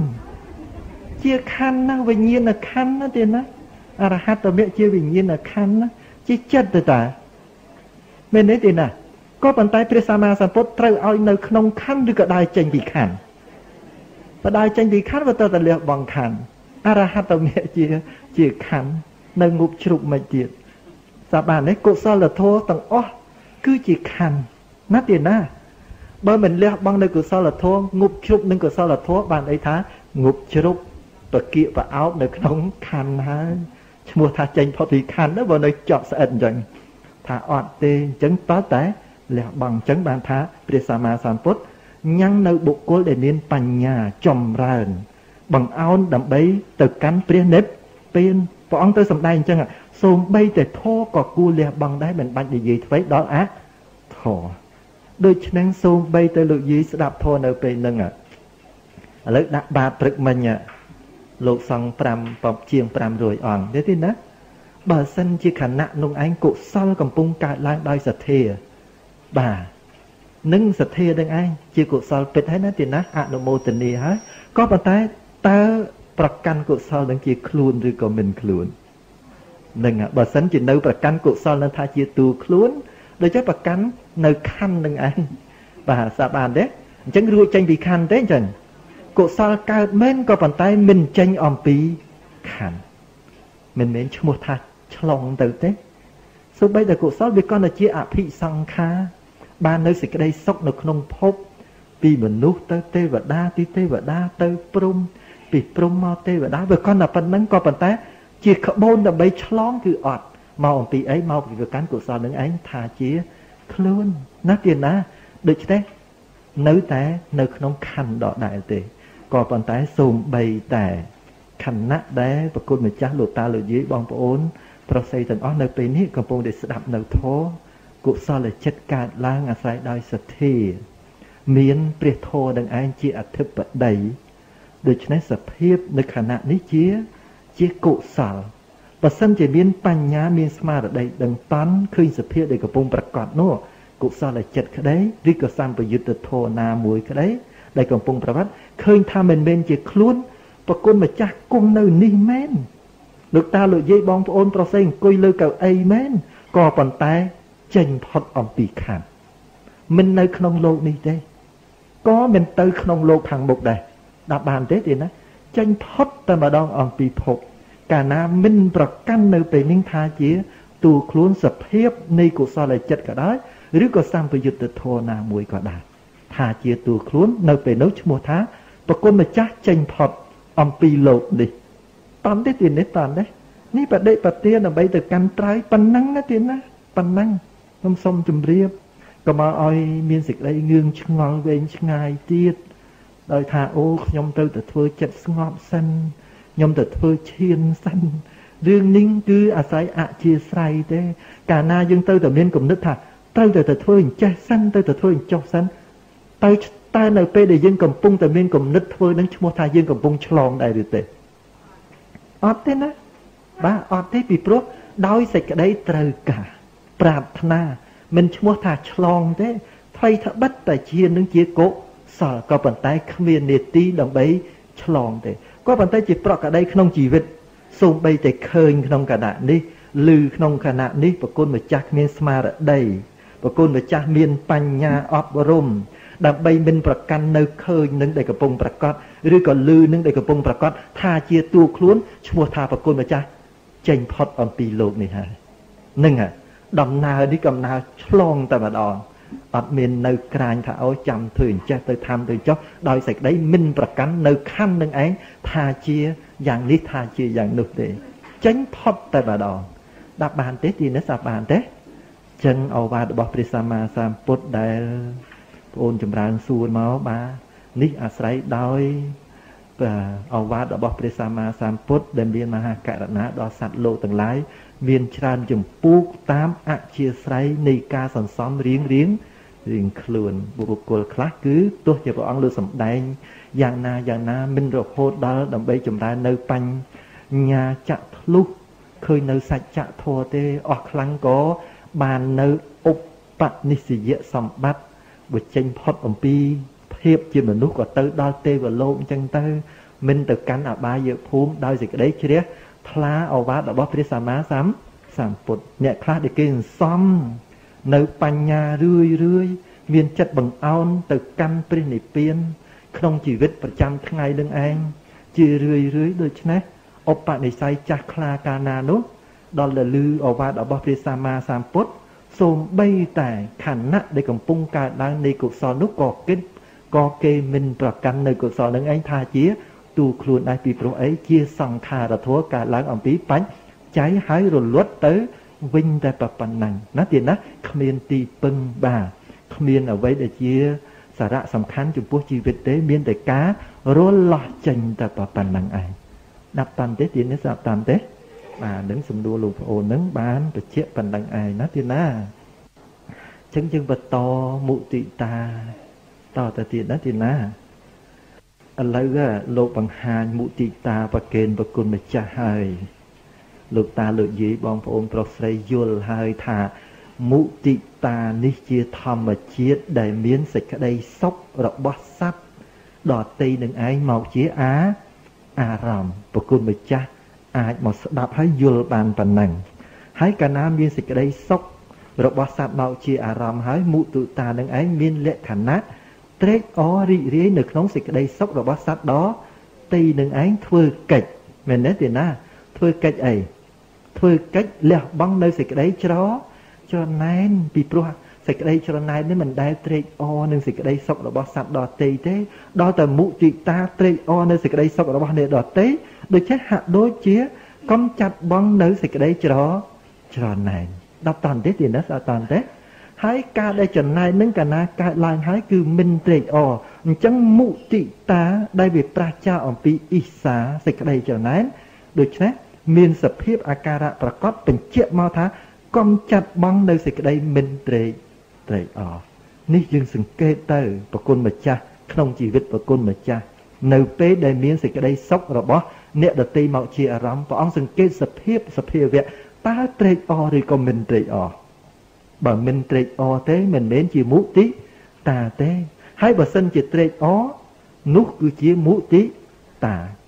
ណ្ឌណាវិញ្ញាណខណ្ឌណាទេណាអរហត្តមគ្គជាវិញ្ញាណខណ្ឌណាជាចិត្តទៅតាមែនទេទេណាក៏ប៉ុន្តែព្រះសម្មាសម្ពុទ្ធត្រូវឲ្យនៅក្នុងខណ្ឌឬក៏ដើរចេញពីខណ្ឌបើដើរចេញពីខណ្ឌវាទៅតែលះបង់ខណ្ឌអរហត្តមគ្គជាខណ្ឌនៅងប់ជ្រុបមិនទៀតសាបានទេកុសលធម៌ទាំងអស់គឺជាខណ្ឌណាទេណាបើមិនលះបង់នៅកុសលធម៌ងប់ជ្រុបនឹងកុសលធម៌បានអីថាងប់ជ្រុបបកិបអោបនៅក្នុងខណ្ឌហើយឈ្មោះថាចេញផុតពីខណ្ឌទៅបើនៅជាប់ស្អិតអញ្ចឹងថាអត់ទេអញ្ចឹងតើតែលះបង់អញ្ចឹងបានថាព្រះសម្មាសម្ពុទ្ធញ៉ាំងនៅបុគ្គលដែលមានបញ្ញាចម្រើនបង្អោនដើម្បីទៅកាន់ព្រះនិព្វានព្រះអង្គទៅសម្ដែងអញ្ចឹងសូម្បីតែធម៌ក៏គួរលះបង់ដែរមិនបាច់និយាយអ្វីដល់ធម៌ដូច្នេះសូម្បីតែលោកយាយស្ដាប់ធម៌នៅពេលហ្នឹងឥឡូវដាក់បាតព្រឹកមិញលោកសង្ឃ5ជាង500អង្គទេណាបើសិនជាខណៈនោះឯងកុសលកំពុងកើតឡើងដោយសទ្ធាបាទនឹងសទ្ធានឹងឯងជាកុសលពិតហើយណាទេណាអនុមោទនាហើយក៏ប៉ុន្តែតើប្រកាន់កុសលនឹងជាខ្លួនឬក៏មិនខ្លួននឹងបើសិនជានៅប្រកាន់កុសលនឹងថាជាតួខ្លួនដូចជាប្រកាន់នៅខណ្ឌនឹងឯងបាទសាបានទេអញ្ចឹងរួចចេញពីខណ្ឌទេអញ្ចឹងកុសលកើតមែនក៏ប៉ុន្តែមិនចេញអំពីខណ្ឌមិនមែនឈ្មោះថាឆ្លងទៅទេសូម្បីតែកុសលវាក៏ជាអភិសង្ខារបាននៅសេចក្តីសុខនៅក្នុងភពពីមនុស្សទៅទេវតាទីទេវតាទៅព្រំពីព្រំមកទេវតាវាក៏តែប៉ុណ្្នឹងក៏ប៉ុន្តែជាក្បូនដើម្បីឆ្លងគឺអត់មកអំពីអីមកពីប្រកាន់កុសលនឹងឯងថាជាខ្លួនណាទៀតណាដូច្នេះនៅតែនៅក្នុងខណ្ឌដដែលទេក៏ប៉ុន្តែសូម្បីតែខណៈដែលប្រគុណម្ចាស់លោកតាលោកយាយបងប្អូនប្រុសស្រីទាំងអស់នៅពេលនេះកំពុងតែស្ដាប់នៅធម៌កុសលចិត្តកើតឡើងអាស្រ័យដោយសទ្ធាមានព្រះធម៌នឹងឯងជាអធិបតីដូច្នេះសភាពនៅខណៈនេះជាកុសលបើសិនជាមានបញ្ញាមានស្មារតីដឹងតាន់ឃើញសភាពដែលកំពុងប្រកបនោះកុសលចិត្តក្តីឬក៏សម្ពយុទ្ធធម៌ណាមួយក្តីដែលកំពុងប្រវត្តិឃើញថាមិនមែនជាខ្លួនប្រគុណម្ចាស់គង់នៅនេះមែនលោកតាលោកយាយបងប្អូនប្រុសស្រីអង្គុយលើកៅអីមែនក៏ប៉ុន្តែចេញផុតអំពីខណ្ឌមិននៅក្នុងលោកនេះទេក៏មិនទៅក្នុងលោកខាងមុខដែរដាក់បានទេទេណាចេញផុតតែម្ដងអំពីភពកាលណាមិនប្រកាន់នៅពេលនេះថាជាទូខ្លួនសភាពនៃកុសលចិត្តក៏ដោយឬក៏សម្ពយុទ្ធធម៌ណាមួយក៏ដោយថាជាទូខ្លួននៅពេលនោះឈ្មោះថាប្រគុណម្ចាស់ចេញផុតអំពីលោកនេះតន់ទេទីនេះតន់ទេនេះបដិបទាដើម្បីទៅកាន់ត្រៃប៉ុណ្ណឹងណាទីណាប៉ុណ្ណឹងខ្ញុំសូមជម្រាបកុំឲ្យមានសេចក្តីងឿងឆ្ងល់វែងឆ្ងាយទៀតដោយថាអូខ្ញុំទៅធ្វើចិត្តស្ងប់សិនខ្ញុំទៅធ្វើឈានសិនរឿងនេះគឺអាស្រ័យអធិស្រ័យទេកាលណាយើងទៅតែមានគំនិតថាត្រូវតែធ្វើអញ្ចេះសិនទៅធ្វើអញ្ចោះសិនតែនៅពេលដែលយើងកំពុងតែមានគំនិតធ្វើនឹងឈ្មោះថាយើងកំពុងឆ្លងដែរឬទេអត់ទេណាបាទអត់ទេពីព្រោះដោយសេចក្តីត្រូវការប្រាថ្នាមិនឈ្មោះថាឆ្លងទេថ្មីត្បិតតែជានឹងជាកុសលក៏ប៉ុន្តែគ្មាននេតិដើម្បីឆ្លងទេក៏ប៉ុន្តែជាប្រកក្តីក្នុងជីវិតសូម្បីតែឃើញក្នុងគណៈនេះឬក្នុងគណៈនេះប្រគុណម្ចាស់គ្មានស្មារតីប្រគុណម្ចាស់មានបញ្ញាអប់រំដើម្បីមិនប្រកាន់នៅឃើញនឹងដែលកំពុងប្រកាសឬក៏លឺនឹងដែលកំពុងប្រកាសថាជាតួខ្លួនឈ្មោះថាប្រគុណម្ចាស់ចេញផុតអំពីលោកនេះហើយនឹងដំណើរនេះកំណើរឆ្លងតែម្ដងអត់មាននៅក្រាញថាអូចាំធ្វើអញ្ចេះទៅធ្វើទៅចុះដោយសេចក្តីមិនប្រកាន់នៅខណ្ឌនឹងឯងថាជាយ៉ាងនេះថាជាយ៉ាងនោះទេចេញផុតតែម្ដងដាក់បានទេទីនេះសាបានទេចឹងឱវាទរបស់ព្រះសម្មាសម្ពុទ្ធដែលបងអូនចម្រើនសួរមកបាទនេះអាស្រ័យដោយឱវាទរបស់ព្រះសម្មាសម្ពុទ្ធដែលមានមហាករុណាដល់សត្វលោកទាំងឡាយមានច្រើនចម្ពោះតាមអធ្យាស្រ័យនៃការសន្សំរៀងខ្លួនបុគ្គលខ្លះគឺទោះជាព្រះអង្គលើសម្ដែងយ៉ាងណាមិនរហូតដល់ដើម្បីចម្រើននៅបញ្ញាចក្ខុឃើញនៅសច្ចធម៌ទេអស់ខ្លាំងក៏បាននៅឧបនិស្សយសម្បត្តិបើចេញផុតអំពីភាពជាមនុស្សក៏ទៅដល់ទេវលោកអញ្ចឹងទៅមិនទៅកាន់អបាយភូមិដោយសេចក្តីជ្រះថ្លាឱវាទរបស់ព្រះសម្មាសម្ពុទ្ធអ្នកខ្លះដែលគេសន្សំនៅបញ្ញារឿយមានចិត្តបង្អោនទៅកាន់ព្រះនិព្វានក្នុងជីវិតប្រចាំថ្ងៃនឹងឯងជារឿយដូច្នេះឧបនិស្ស័យចាស់ខ្លាកាលណានោះដល់ទៅឮឱវាទរបស់ព្រះសម្មាសម្ពុទ្ធសូម្បីតែខណៈដែលកំពុងកើតឡើងនៃកុសលនោះក៏គេមិនប្រកាន់នៅកុសលនឹងឯងថាជាទូខ្លួនដែរពីព្រោះអីជាសង្ខារធម៌កើតឡើងអំពីបច្ច័យហើយរលត់ទៅវិញតែប៉ុណ្ណឹងណាទៀតណាគ្មានទីពឹងបាទគ្មានអ្វីដែលជាសារៈសំខាន់ចំពោះជីវិតទេមានតែការរលាស់ចេញតែប៉ុណ្ណឹងឯងដាក់តាន់ទេទៀតនេះស្រាប់តាន់ទេបាទនឹងសំដួលលោកប្អូននឹងបានបច្ចៈប៉ុណ្ណឹងឯងណាទៀតណាអញ្ចឹងយើងបន្តមុទិតាតទៅទៀតណាទៀតណាឥឡូវលោកបង្ហាញមុទិតាប្រកេនប្រគុណម្ចាស់ហើយលោកតាលោកយាយបងប្អូនប្រុសស្រីយល់ហើយថាមុទិតានេះជាធម្មជាតិដែលមានសេចក្តីសុខរបស់សត្វដទៃនឹងឯងមកជាអារម្មណ៍ប្រគុណម្ចាស់អាចមកស្ដាប់ហើយយល់បានប៉ុណ្ណឹងហើយកាលណាមានសេចក្តីសុខរបស់សត្វមកជាអារម្មណ៍ហើយមុទិតានឹងឯងមានលក្ខណៈត្រេកអររីករាយនៅក្នុងសេចក្តីសុខរបស់សត្វដទៃនឹងឯងធ្វើកិច្ចមែនទេណាធ្វើកិច្ចអីធ្វើកិច្ចលះបង់នៅសេចក្តីច្រណែនពីព្រោះសេចក្តីច្រណែននេះមិនដែលត្រេកអរនឹងសេចក្តីសុខរបស់សត្វដទៃទេដល់តែមុទិតាត្រេកអរនៅសេចក្តីសុខរបស់អ្នកដទៃដូច្នេះហាក់ដូចជាកុំចាត់បង់នៅសេចក្តីច្រណែនដល់តន្តិទេណាអត់តន្តិហើយការដែលចំណែកនឹងកាលណាកើតឡើងហើយគឺមិនត្រេកអរអញ្ចឹងមុទិតាដែលវាប្រះចាកអំពីអ៊ីសាសេចក្តីចំណែនដូច្នេះមានសភាពអាការៈប្រកបបញ្ជាក់មកថាកុំចាត់បង់នៅសេចក្តីមិនត្រេកអរនេះយើងសង្កេតទៅប្រគុណម្ចាស់ក្នុងជីវិតប្រគុណម្ចាស់នៅពេលដែលមានសេចក្តីសុខរបស់អ្នកដទៃមកជាអារម្មណ៍ព្រះអង្គសង្កេតសភាវៈតើត្រេកអរឬក៏មិនត្រេកអរបើមិនត្រេកអរទេមិនមែនជាមុទិតាទេហើយបើសិនជាត្រេកអរនោះគឺជាមុទិតា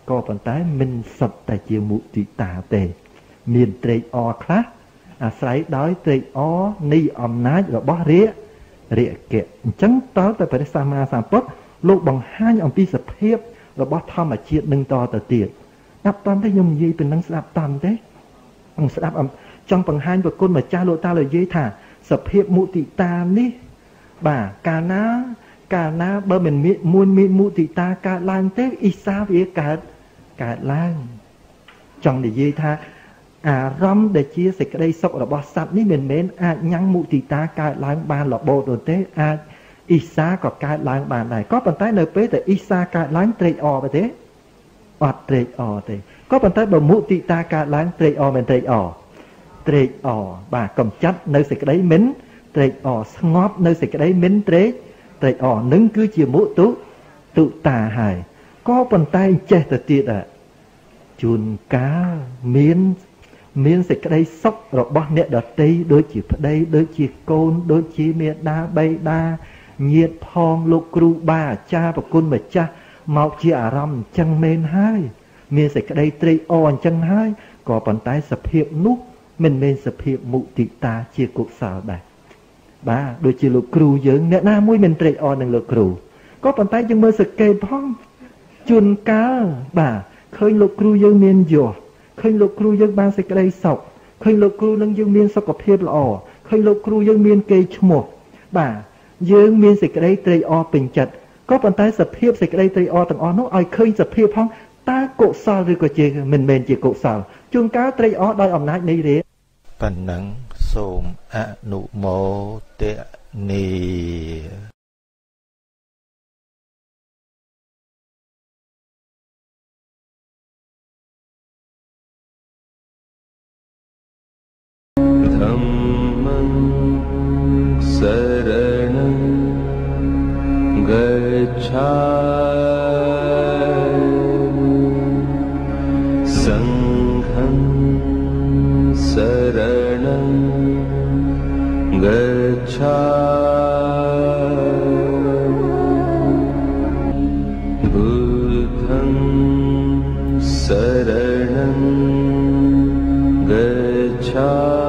ក៏ប៉ុន្តែមិនសុទ្ធតែជាមុទិតាទេមានត្រេកអរខ្លះអាស្រ័យដោយត្រេកអរនៃអំណាចរបស់រាគៈអញ្ចឹងតើតែព្រះសម្មាសម្ពុទ្ធលោកបង្ហាញអំពីសភាពរបស់ធម្មជាតិនឹងតទៅទៀតស្ដាប់តន់ទេខ្ញុំនិយាយពីនឹងស្ដាប់តន់ទេខ្ញុំស្ដាប់ចង់បង្ហាញប្រគុណម្ចាស់លោកតាលោកយាយថាសភាពមុទិតានេះបាទកាលណាបើមិនមានមុទិតាកើតឡើងទេអ៊ីសាវាកើតឡើងចង់និយាយថាអារម្មណ៍ដែលជាសេចក្តីសុខរបស់សត្វនេះមិនមែនអាចញ៉ាំងមុទិតាកើតឡើងបានរបូតនោះទេអាចអ៊ីសាក៏កើតឡើងបានដែរក៏ប៉ុន្តែនៅពេលដែលអ៊ីសាកើតឡើងត្រេកអរទេអត់ត្រេកអរទេក៏ប៉ុន្តែបើមុទិតាកើតឡើងត្រេកអរមិនត្រេកអរបាទកំចាត់នៅសេចក្តីមិនត្រេកអរស្ងប់នៅសេចក្តីមិនត្រេកអរនឹងគឺជាមុទិតាហើយក៏ប៉ុន្តែចេះទៅទៀតជួនកាលមានសេចក្តីសុខរបស់អ្នកដទៃដូចជាប្តីដូចជាកូនដូចជាមាតាបិតាញាតិផងលោកគ្រូបាអាចារ្យប្រគុណម្ចាស់មកជាអារម្មណ៍អញ្ចឹងមែនហើយមានសេចក្តីត្រេកអរអញ្ចឹងហើយក៏ប៉ុន្តែសភាពនោះមិនមែនសភាពមុទិតាជាកុសលដែរបាទដូចជាលោកគ្រូយើងអ្នកណាមួយមិនត្រេកអរនឹងលោកគ្រូក៏ប៉ុន្តែយើងមើលសង្កេតផងជួនកាលបាទឃើញលោកគ្រូយើងមានយសឃើញលោកគ្រូយើងបានសេចក្តីសុខឃើញលោកគ្រូនឹងយើងមានសុខភាពល្អឃើញលោកគ្រូយើងមានកេរ្តិ៍ឈ្មោះបាទយើងមានសេចក្តីត្រេកអរពេញចិត្តក៏ប៉ុន្តែសភាពសេចក្តីត្រេកអរទាំងអស់នោះឲ្យឃើញសភាពផងតើកុសលឬក៏ជាមិនមែនជាកុសលជួនកាលត្រេកអរដោយអំណាចនៃរាប៉ុណ្ណឹងសូមអនុមោទនា Dhammam saranam gacchami sangham saranam gacchami buddham saranam gacchami